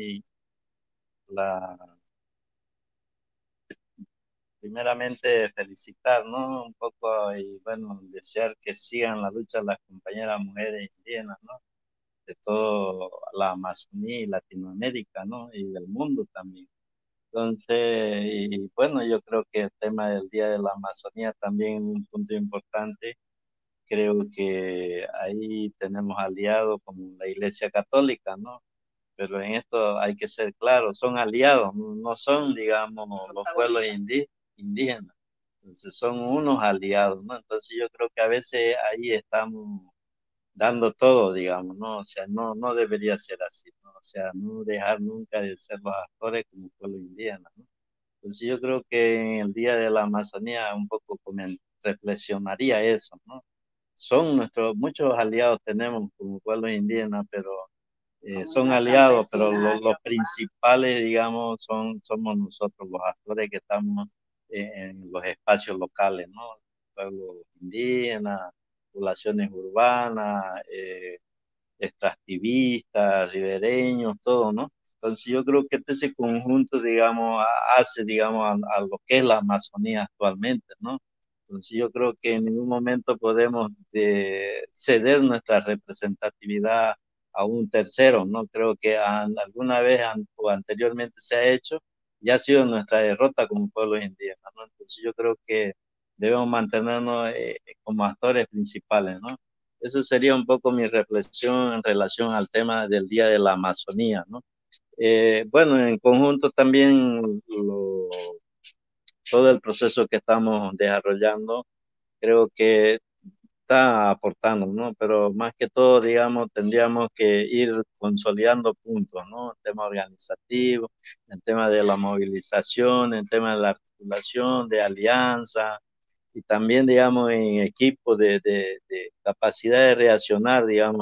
primeramente felicitar, ¿no? Un poco y bueno, desear que sigan la lucha las compañeras mujeres indígenas, ¿no? De toda la Amazonía y Latinoamérica, ¿no? Y del mundo también. Entonces, y bueno, yo creo que el tema del Día de la Amazonía también es un punto importante. Creo que ahí tenemos aliados como la Iglesia Católica, ¿no? Pero en esto hay que ser claros, son aliados, no son, digamos, los pueblos indígenas. Entonces son unos aliados, ¿no? Entonces yo creo que a veces ahí estamos dando todo, digamos, ¿no? O sea, no debería ser así, ¿no? O sea, no dejar nunca de ser los actores como pueblo indígena, ¿no? Entonces yo creo que en el Día de la Amazonía un poco reflexionaría eso, ¿no? Muchos aliados tenemos como pueblos indígenas, pero son aliados, pero los principales, digamos, somos nosotros los actores que estamos en los espacios locales, ¿no? Pueblos indígenas, poblaciones urbanas, extractivistas, ribereños, todo, ¿no? Entonces yo creo que ese conjunto, digamos, hace, digamos, a lo que es la Amazonía actualmente, ¿no? Entonces yo creo que en ningún momento podemos ceder nuestra representatividad a un tercero, ¿no? Creo que alguna vez o anteriormente se ha hecho y ha sido nuestra derrota como pueblo indígena, ¿no? Entonces yo creo que debemos mantenernos como actores principales, ¿no? Eso sería un poco mi reflexión en relación al tema del Día de la Amazonía, ¿no? Bueno, en conjunto también todo el proceso que estamos desarrollando, creo que está aportando, ¿no? Pero más que todo, digamos, tendríamos que ir consolidando puntos, ¿no? El tema organizativo, el tema de la movilización, el tema de la articulación, de alianza, y también, digamos, en equipo de capacidad de reaccionar, digamos,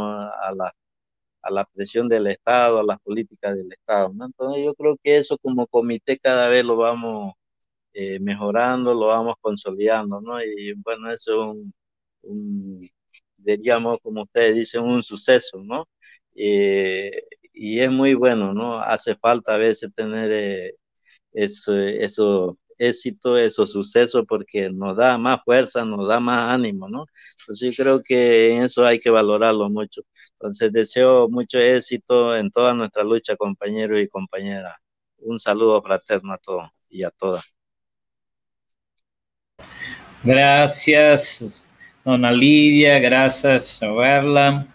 a la presión del Estado, a las políticas del Estado, ¿no? Entonces yo creo que eso como comité cada vez lo vamos mejorando, lo vamos consolidando, ¿no? Y bueno, eso es diríamos, como ustedes dicen, un suceso, ¿no? Y es muy bueno, ¿no? Hace falta a veces tener eso éxito, esos sucesos, porque nos da más fuerza, nos da más ánimo, ¿no? Entonces yo creo que en eso hay que valorarlo mucho. Entonces deseo mucho éxito en toda nuestra lucha, compañeros y compañeras. Un saludo fraterno a todos y a todas. Gracias, dona Lídia, gracias, Werla.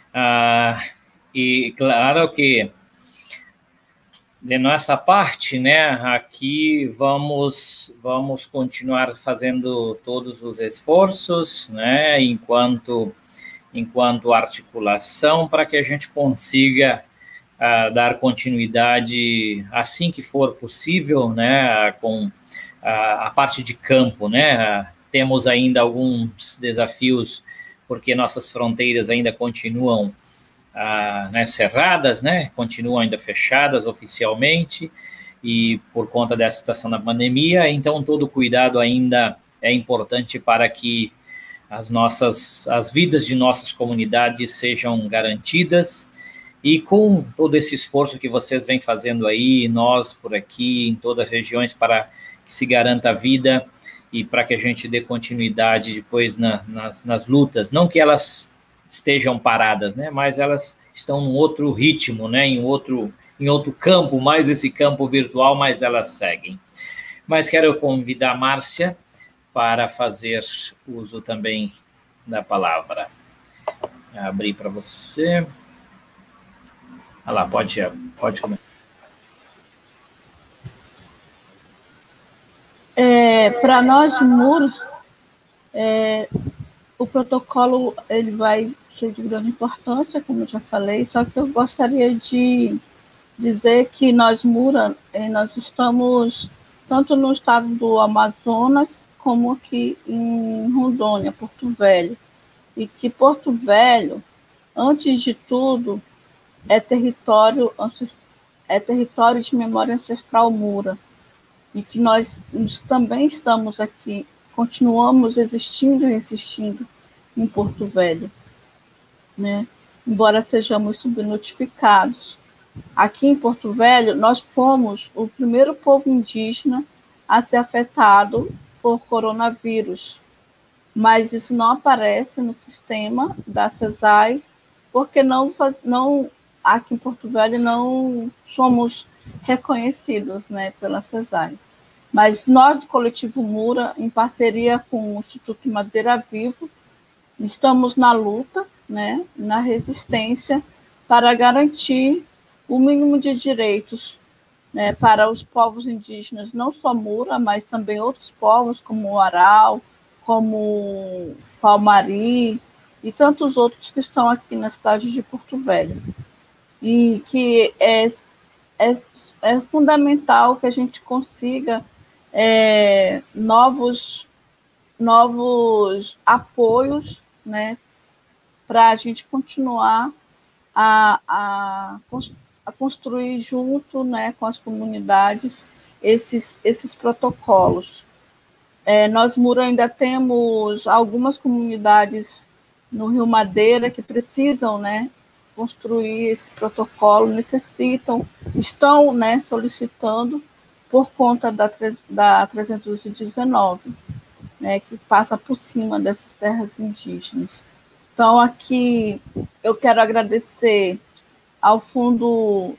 E claro que de nossa parte, né, aqui vamos continuar fazendo todos os esforços, né, enquanto articulação, para que a gente consiga dar continuidade assim que for possível, né, com a parte de campo, né. Temos ainda alguns desafios, porque nossas fronteiras ainda continuam né, cerradas, né, continuam ainda fechadas oficialmente, e por conta dessa situação da pandemia, então todo cuidado ainda é importante para que as vidas de nossas comunidades sejam garantidas, e com todo esse esforço que vocês vêm fazendo aí, nós por aqui, em todas as regiões, para que se garanta a vida e para que a gente dê continuidade depois nas lutas, não que elas estejam paradas, né, mas elas estão num outro ritmo, né, em outro campo, mais esse campo virtual, mas elas seguem. mas quero convidar a Márcia para fazer uso também da palavra. Abrir para você. Ah lá, pode começar. Para nós, Mura, o protocolo ele vai ser de grande importância, como eu já falei, só que eu gostaria de dizer que nós, Mura, nós estamos tanto no estado do Amazonas, como aqui em Rondônia, Porto Velho. E que Porto Velho, antes de tudo, é território de memória ancestral Mura. E que nós também estamos aqui, continuamos existindo e existindo em Porto Velho, né? Embora sejamos subnotificados. Aqui em Porto Velho, nós fomos o primeiro povo indígena a ser afetado por coronavírus, mas isso não aparece no sistema da CESAI, porque aqui em Porto Velho não somos reconhecidos, né, pela CESAI. Mas nós, do Coletivo Mura, em parceria com o Instituto Madeira Viva, estamos na luta, né, na resistência, para garantir o mínimo de direitos, né, para os povos indígenas, não só Mura, mas também outros povos, como o Aral, como o Palmari, e tantos outros que estão aqui na cidade de Porto Velho. E que é fundamental que a gente consiga novos apoios, né, para a gente continuar a construir junto, né, com as comunidades esses protocolos. Nós, Mura, ainda temos algumas comunidades no Rio Madeira que precisam, né, construir esse protocolo, estão, né, solicitando por conta da 319, né, que passa por cima dessas terras indígenas. Então, aqui eu quero agradecer ao Fundo,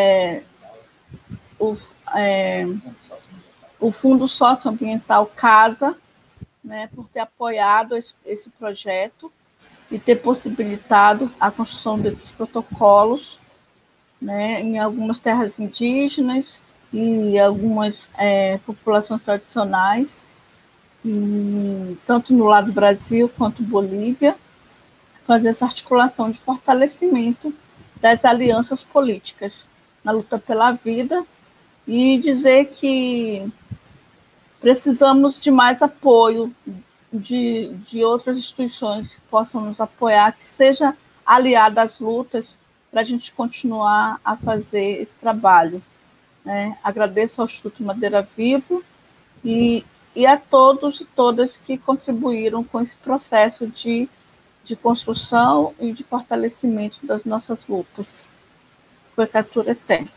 o Fundo Socioambiental Casa, né, por ter apoiado esse projeto e ter possibilitado a construção desses protocolos, né, em algumas terras indígenas e algumas populações tradicionais, e tanto no lado do Brasil quanto Bolívia, fazer essa articulação de fortalecimento das alianças políticas na luta pela vida, e dizer que precisamos de mais apoio de outras instituições que possam nos apoiar, que seja aliada às lutas, para a gente continuar a fazer esse trabalho, né? Agradeço ao Instituto Madeira Viva e a todos e todas que contribuíram com esse processo de construção e de fortalecimento das nossas lutas. Coecatura Eterna.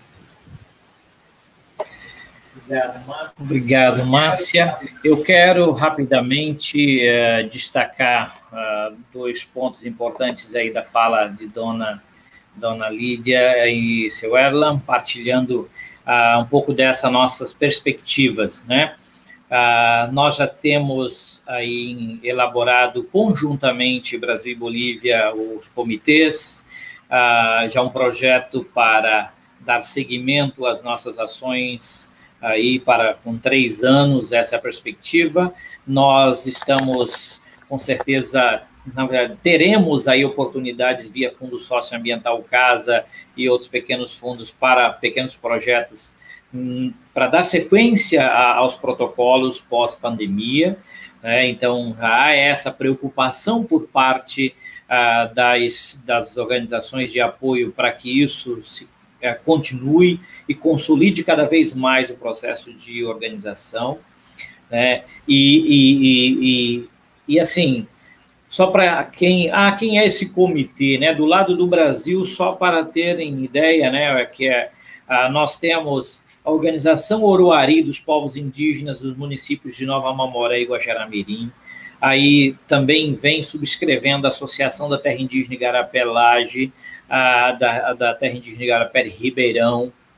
Obrigado, Márcia. Eu quero rapidamente destacar dois pontos importantes aí da fala de Dona Lídia e seu Erlan, partilhando um pouco dessas nossas perspectivas, né? Nós já temos aí elaborado conjuntamente Brasil e Bolívia os comitês, já um projeto para dar seguimento às nossas ações aí com 3 anos, essa é a perspectiva. Nós estamos, com certeza, na verdade, teremos aí oportunidades via Fundo Socioambiental Casa e outros pequenos fundos para pequenos projetos para dar sequência aos protocolos pós-pandemia, né? Então, há essa preocupação por parte das organizações de apoio para que isso continue e consolide cada vez mais o processo de organização, né? E assim, só para quem é esse comitê, né? Do lado do Brasil, só para terem ideia, né? Nós temos a Organização Oroari dos Povos Indígenas dos municípios de Nova Mamoré e Guajará-Mirim. Aí também vem subscrevendo a Associação da Terra Indígena Igarapé Laje, da Terra Indígena Igarapé Ribeirão,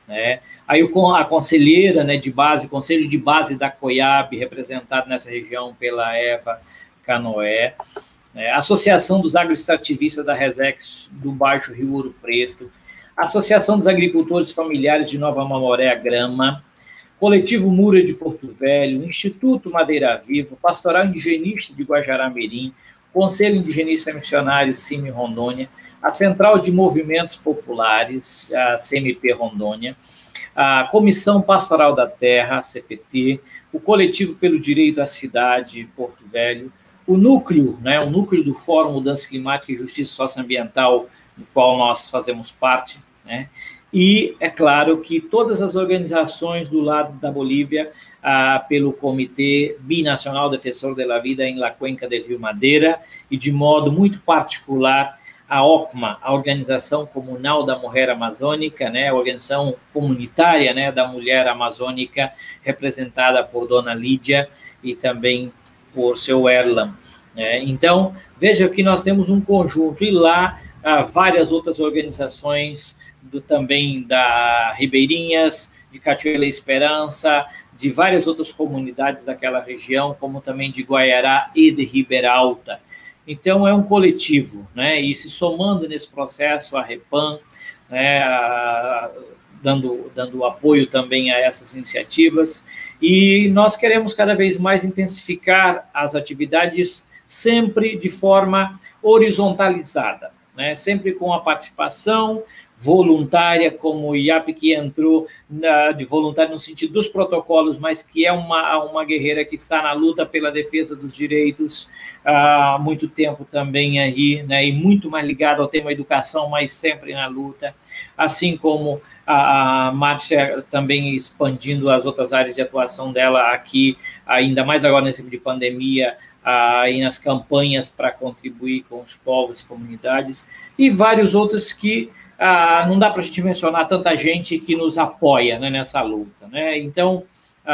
né? Aí a conselheira, né, de base, o conselho de base da COIAB, representado nessa região pela Eva Canoé, a Associação dos Agroextrativistas da Resex do Baixo Rio Ouro Preto, a Associação dos Agricultores Familiares de Nova Mamoré Grama, Coletivo Mura de Porto Velho, Instituto Madeira Viva, Pastoral Indigenista de Guajará-Mirim, Conselho Indigenista Missionário CIMI Rondônia, a Central de Movimentos Populares, a CMP Rondônia, a Comissão Pastoral da Terra, a CPT, o Coletivo pelo Direito à Cidade, Porto Velho, o núcleo, né, o núcleo do Fórum Mudança Climática e Justiça Socioambiental, do qual nós fazemos parte, né, e é claro que todas as organizações do lado da Bolívia, pelo Comitê Binacional Defensor da Vida em La Cuenca del Rio Madeira, e de modo muito particular a OCMA, a Organização Comunal da Mulher Amazônica, né, a organização comunitária, né, da mulher amazônica, representada por Dona Lídia e também por seu Erlan. Né. Então, veja que nós temos um conjunto, e lá várias outras organizações, também da Ribeirinhas, de Cachoeira Esperança, de várias outras comunidades daquela região, como também de Guaiará e de Ribeira Alta. Então, é um coletivo, né? E se somando nesse processo, a Repam, né, dando apoio também a essas iniciativas, e nós queremos cada vez mais intensificar as atividades sempre de forma horizontalizada, né? Sempre com a participação voluntária, como o IAP, que entrou de voluntário no sentido dos protocolos, mas que é uma guerreira que está na luta pela defesa dos direitos há muito tempo também aí, né, e muito mais ligada ao tema educação, mas sempre na luta, assim como a Márcia também expandindo as outras áreas de atuação dela aqui, ainda mais agora nesse tempo de pandemia, e nas campanhas para contribuir com os povos e comunidades, e vários outros que não dá para a gente mencionar tanta gente que nos apoia, né, nessa luta, né? Então,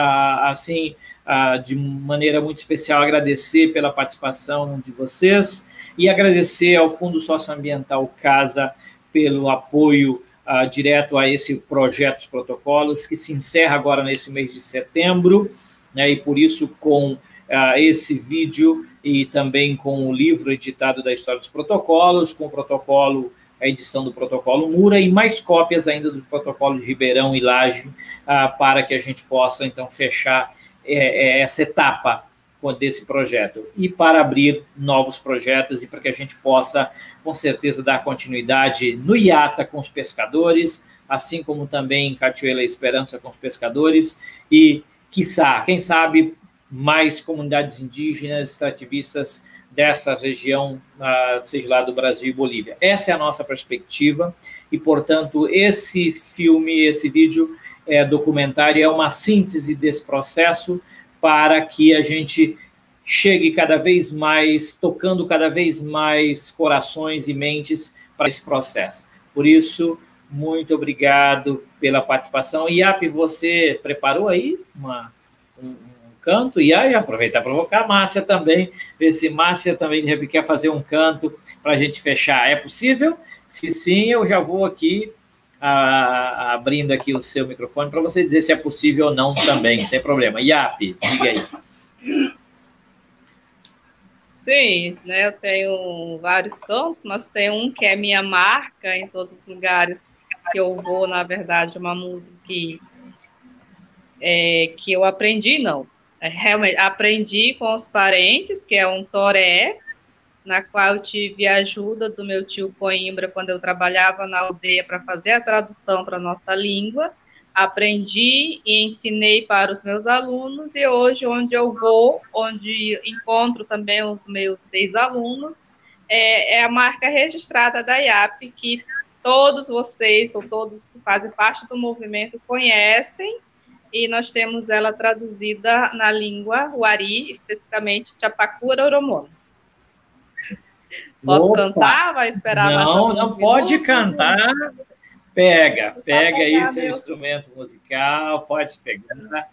assim, de maneira muito especial, agradecer pela participação de vocês e agradecer ao Fundo Socioambiental Casa pelo apoio direto a esse projeto dos protocolos, que se encerra agora nesse mês de setembro, né, e por isso com esse vídeo e também com o livro editado da História dos Protocolos, com o protocolo, a edição do protocolo Mura e mais cópias ainda do protocolo de Ribeirão e Laje, para que a gente possa, então, fechar essa etapa desse projeto e para abrir novos projetos e para que a gente possa, com certeza, dar continuidade no IATA com os pescadores, assim como também em Cachoeira Esperança com os pescadores e, quiçá, quem sabe, mais comunidades indígenas, extrativistas dessa região, seja lá do Brasil e Bolívia. Essa é a nossa perspectiva e, portanto, esse filme, esse vídeo documentário é uma síntese desse processo para que a gente chegue cada vez mais, tocando cada vez mais corações e mentes para esse processo. Por isso, muito obrigado pela participação. Iap, você preparou aí um canto? E aí, aproveitar para provocar a Márcia também, ver se Márcia também quer fazer um canto para a gente fechar. É possível? Se sim, eu já vou aqui abrindo aqui o seu microfone para você dizer se é possível ou não também, sem problema. Iap, diga aí. Sim, né, eu tenho vários cantos, mas tem um que é minha marca em todos os lugares que eu vou, na verdade, uma música que eu aprendi, não. Realmente, aprendi com os parentes, que é um toré, na qual eu tive a ajuda do meu tio Coimbra, quando eu trabalhava na aldeia para fazer a tradução para a nossa língua. Aprendi e ensinei para os meus alunos, e hoje, onde eu vou, onde encontro também os meus ex-alunos, é a marca registrada da IAP, que todos vocês, ou todos que fazem parte do movimento, conhecem, e nós temos ela traduzida na língua Wari, especificamente Chapacura Oromono. Posso cantar? Vai esperar mais alguns minutos? Não pode cantar. Pega aí seu instrumento musical, pode pegar.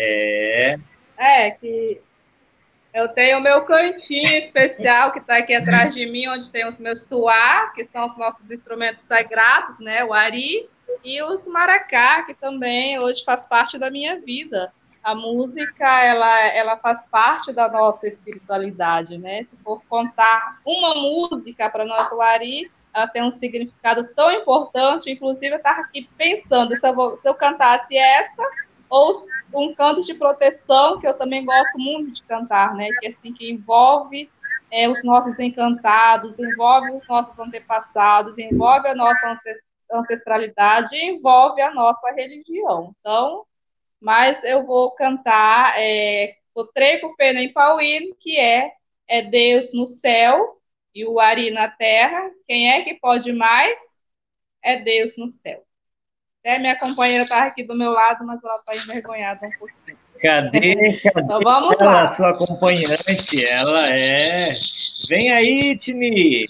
Que eu tenho o meu cantinho especial que está aqui atrás de mim, onde tem os meus tuá, que são os nossos instrumentos sagrados, né? O ari, E os maracá, que também hoje faz parte da minha vida. A música, ela faz parte da nossa espiritualidade, né? Se for contar uma música para nós, o Ari, ela tem um significado tão importante. Inclusive, eu estava aqui pensando se eu cantasse esta ou um canto de proteção, que eu também gosto muito de cantar, né? Que assim, que envolve os nossos encantados, envolve os nossos antepassados, envolve a nossa ancestralidade e envolve a nossa religião. Então, mas eu vou cantar o Treco Pena em Pauíno, que é Deus no céu e o Ari na terra. Quem é que pode mais? É Deus no céu. Até minha companheira estava aqui do meu lado, mas ela está envergonhada um pouquinho. Cadê Então vamos ela, lá. a sua acompanhante? Ela é... Vem aí, Tini!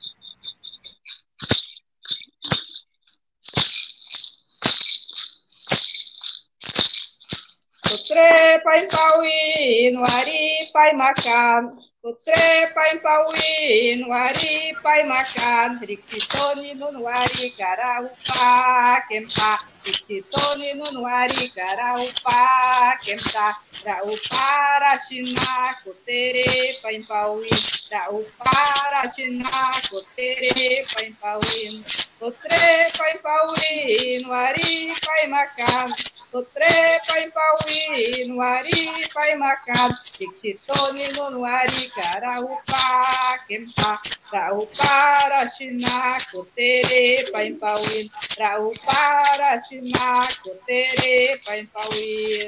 Trepa em Pauí, no Ari, pai Macá. Trepa em Pauí, no Ari, pai Macá. Rictitone no Ari, Caraupá, Quempá. Rictitone no Ari, Caraupá, Quempá. Raupá, Rachiná, Coterepa em Pauí. Raupá, Rachiná, Coterepa em Pauí. Trepa em Pauí, no Ari, pai Macá. Trepa em Pauí, no Ari, pai Macá. Rictitone no Ari, Caraupá, Quempá. Raupá, Rachiná, Coterepa em Pauí. Raupá, Rachiná, Coterepa em Pauí.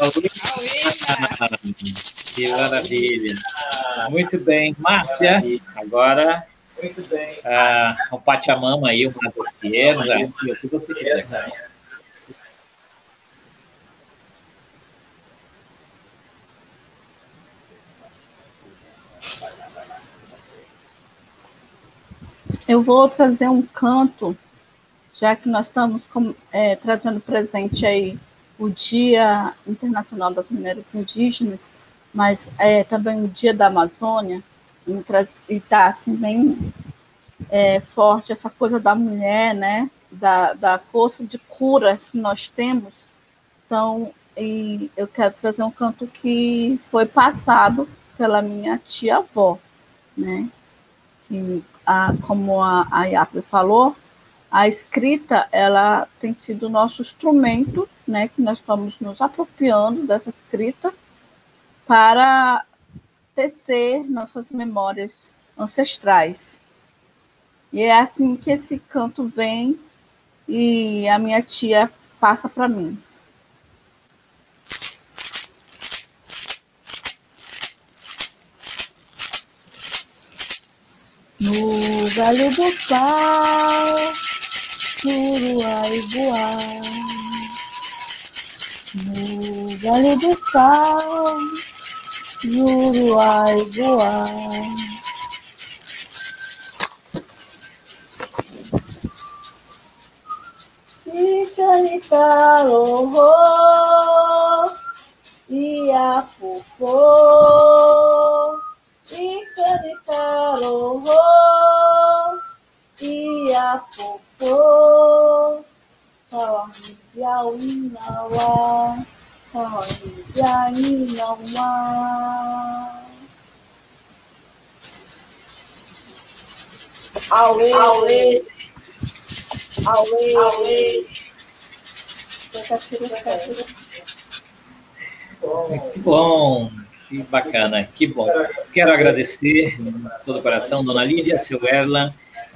Que maravilha! Muito bem, Márcia. Agora, Muito bem. o Pachamama aí, o Madoqueiro, o que você quiser. Eu vou trazer um canto, já que nós estamos trazendo presente aí o Dia Internacional das Mulheres Indígenas, mas também o Dia da Amazônia, e está assim, bem forte essa coisa da mulher, né? Da força de cura que nós temos. Então, eu quero trazer um canto que foi passado pela minha tia-avó, né? E, como a Iap falou, a escrita, ela tem sido o nosso instrumento, né? Que nós estamos nos apropriando dessa escrita para tecer nossas memórias ancestrais. E é assim que esse canto vem e a minha tia passa para mim. No galho do pau, Juruai voar. No galho do pau, Juruai voar. Icaricalorô, Iafofô, Icaricalorô, Iafofô, Kawahimiauinawa, Kawahimiauinawa. Aue, aue, aue, aue. Muito bom, que bacana, que bom. Quero agradecer de todo o coração, Dona Lídia, seu Erlan,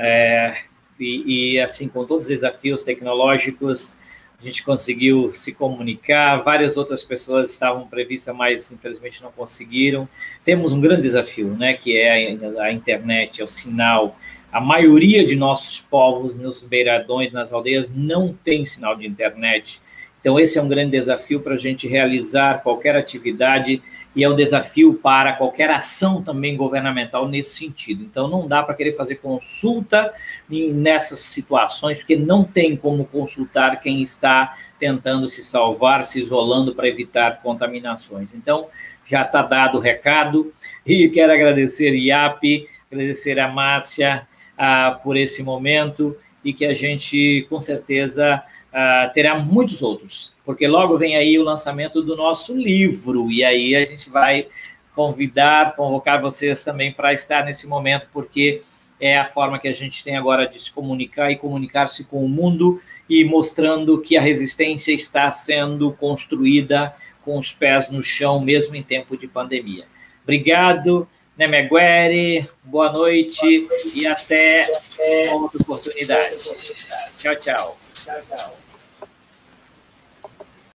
e assim, com todos os desafios tecnológicos, a gente conseguiu se comunicar, várias outras pessoas estavam previstas, mas infelizmente não conseguiram. Temos um grande desafio, né, que é a internet, é o sinal. A maioria de nossos povos nos beiradões, nas aldeias, não tem sinal de internet. Então, esse é um grande desafio para a gente realizar qualquer atividade e é um desafio para qualquer ação também governamental nesse sentido. Então, não dá para querer fazer consulta nessas situações, porque não tem como consultar quem está tentando se salvar, se isolando para evitar contaminações. Então, já está dado o recado e quero agradecer a Iap, agradecer a Márcia por esse momento e que a gente, com certeza, terá muitos outros, porque logo vem aí o lançamento do nosso livro, e aí a gente vai convocar vocês também para estar nesse momento, porque é a forma que a gente tem agora de se comunicar e comunicar-se com o mundo, e mostrando que a resistência está sendo construída com os pés no chão, mesmo em tempo de pandemia. Obrigado, Nemegueri, boa noite e até outra oportunidade. Tchau, tchau.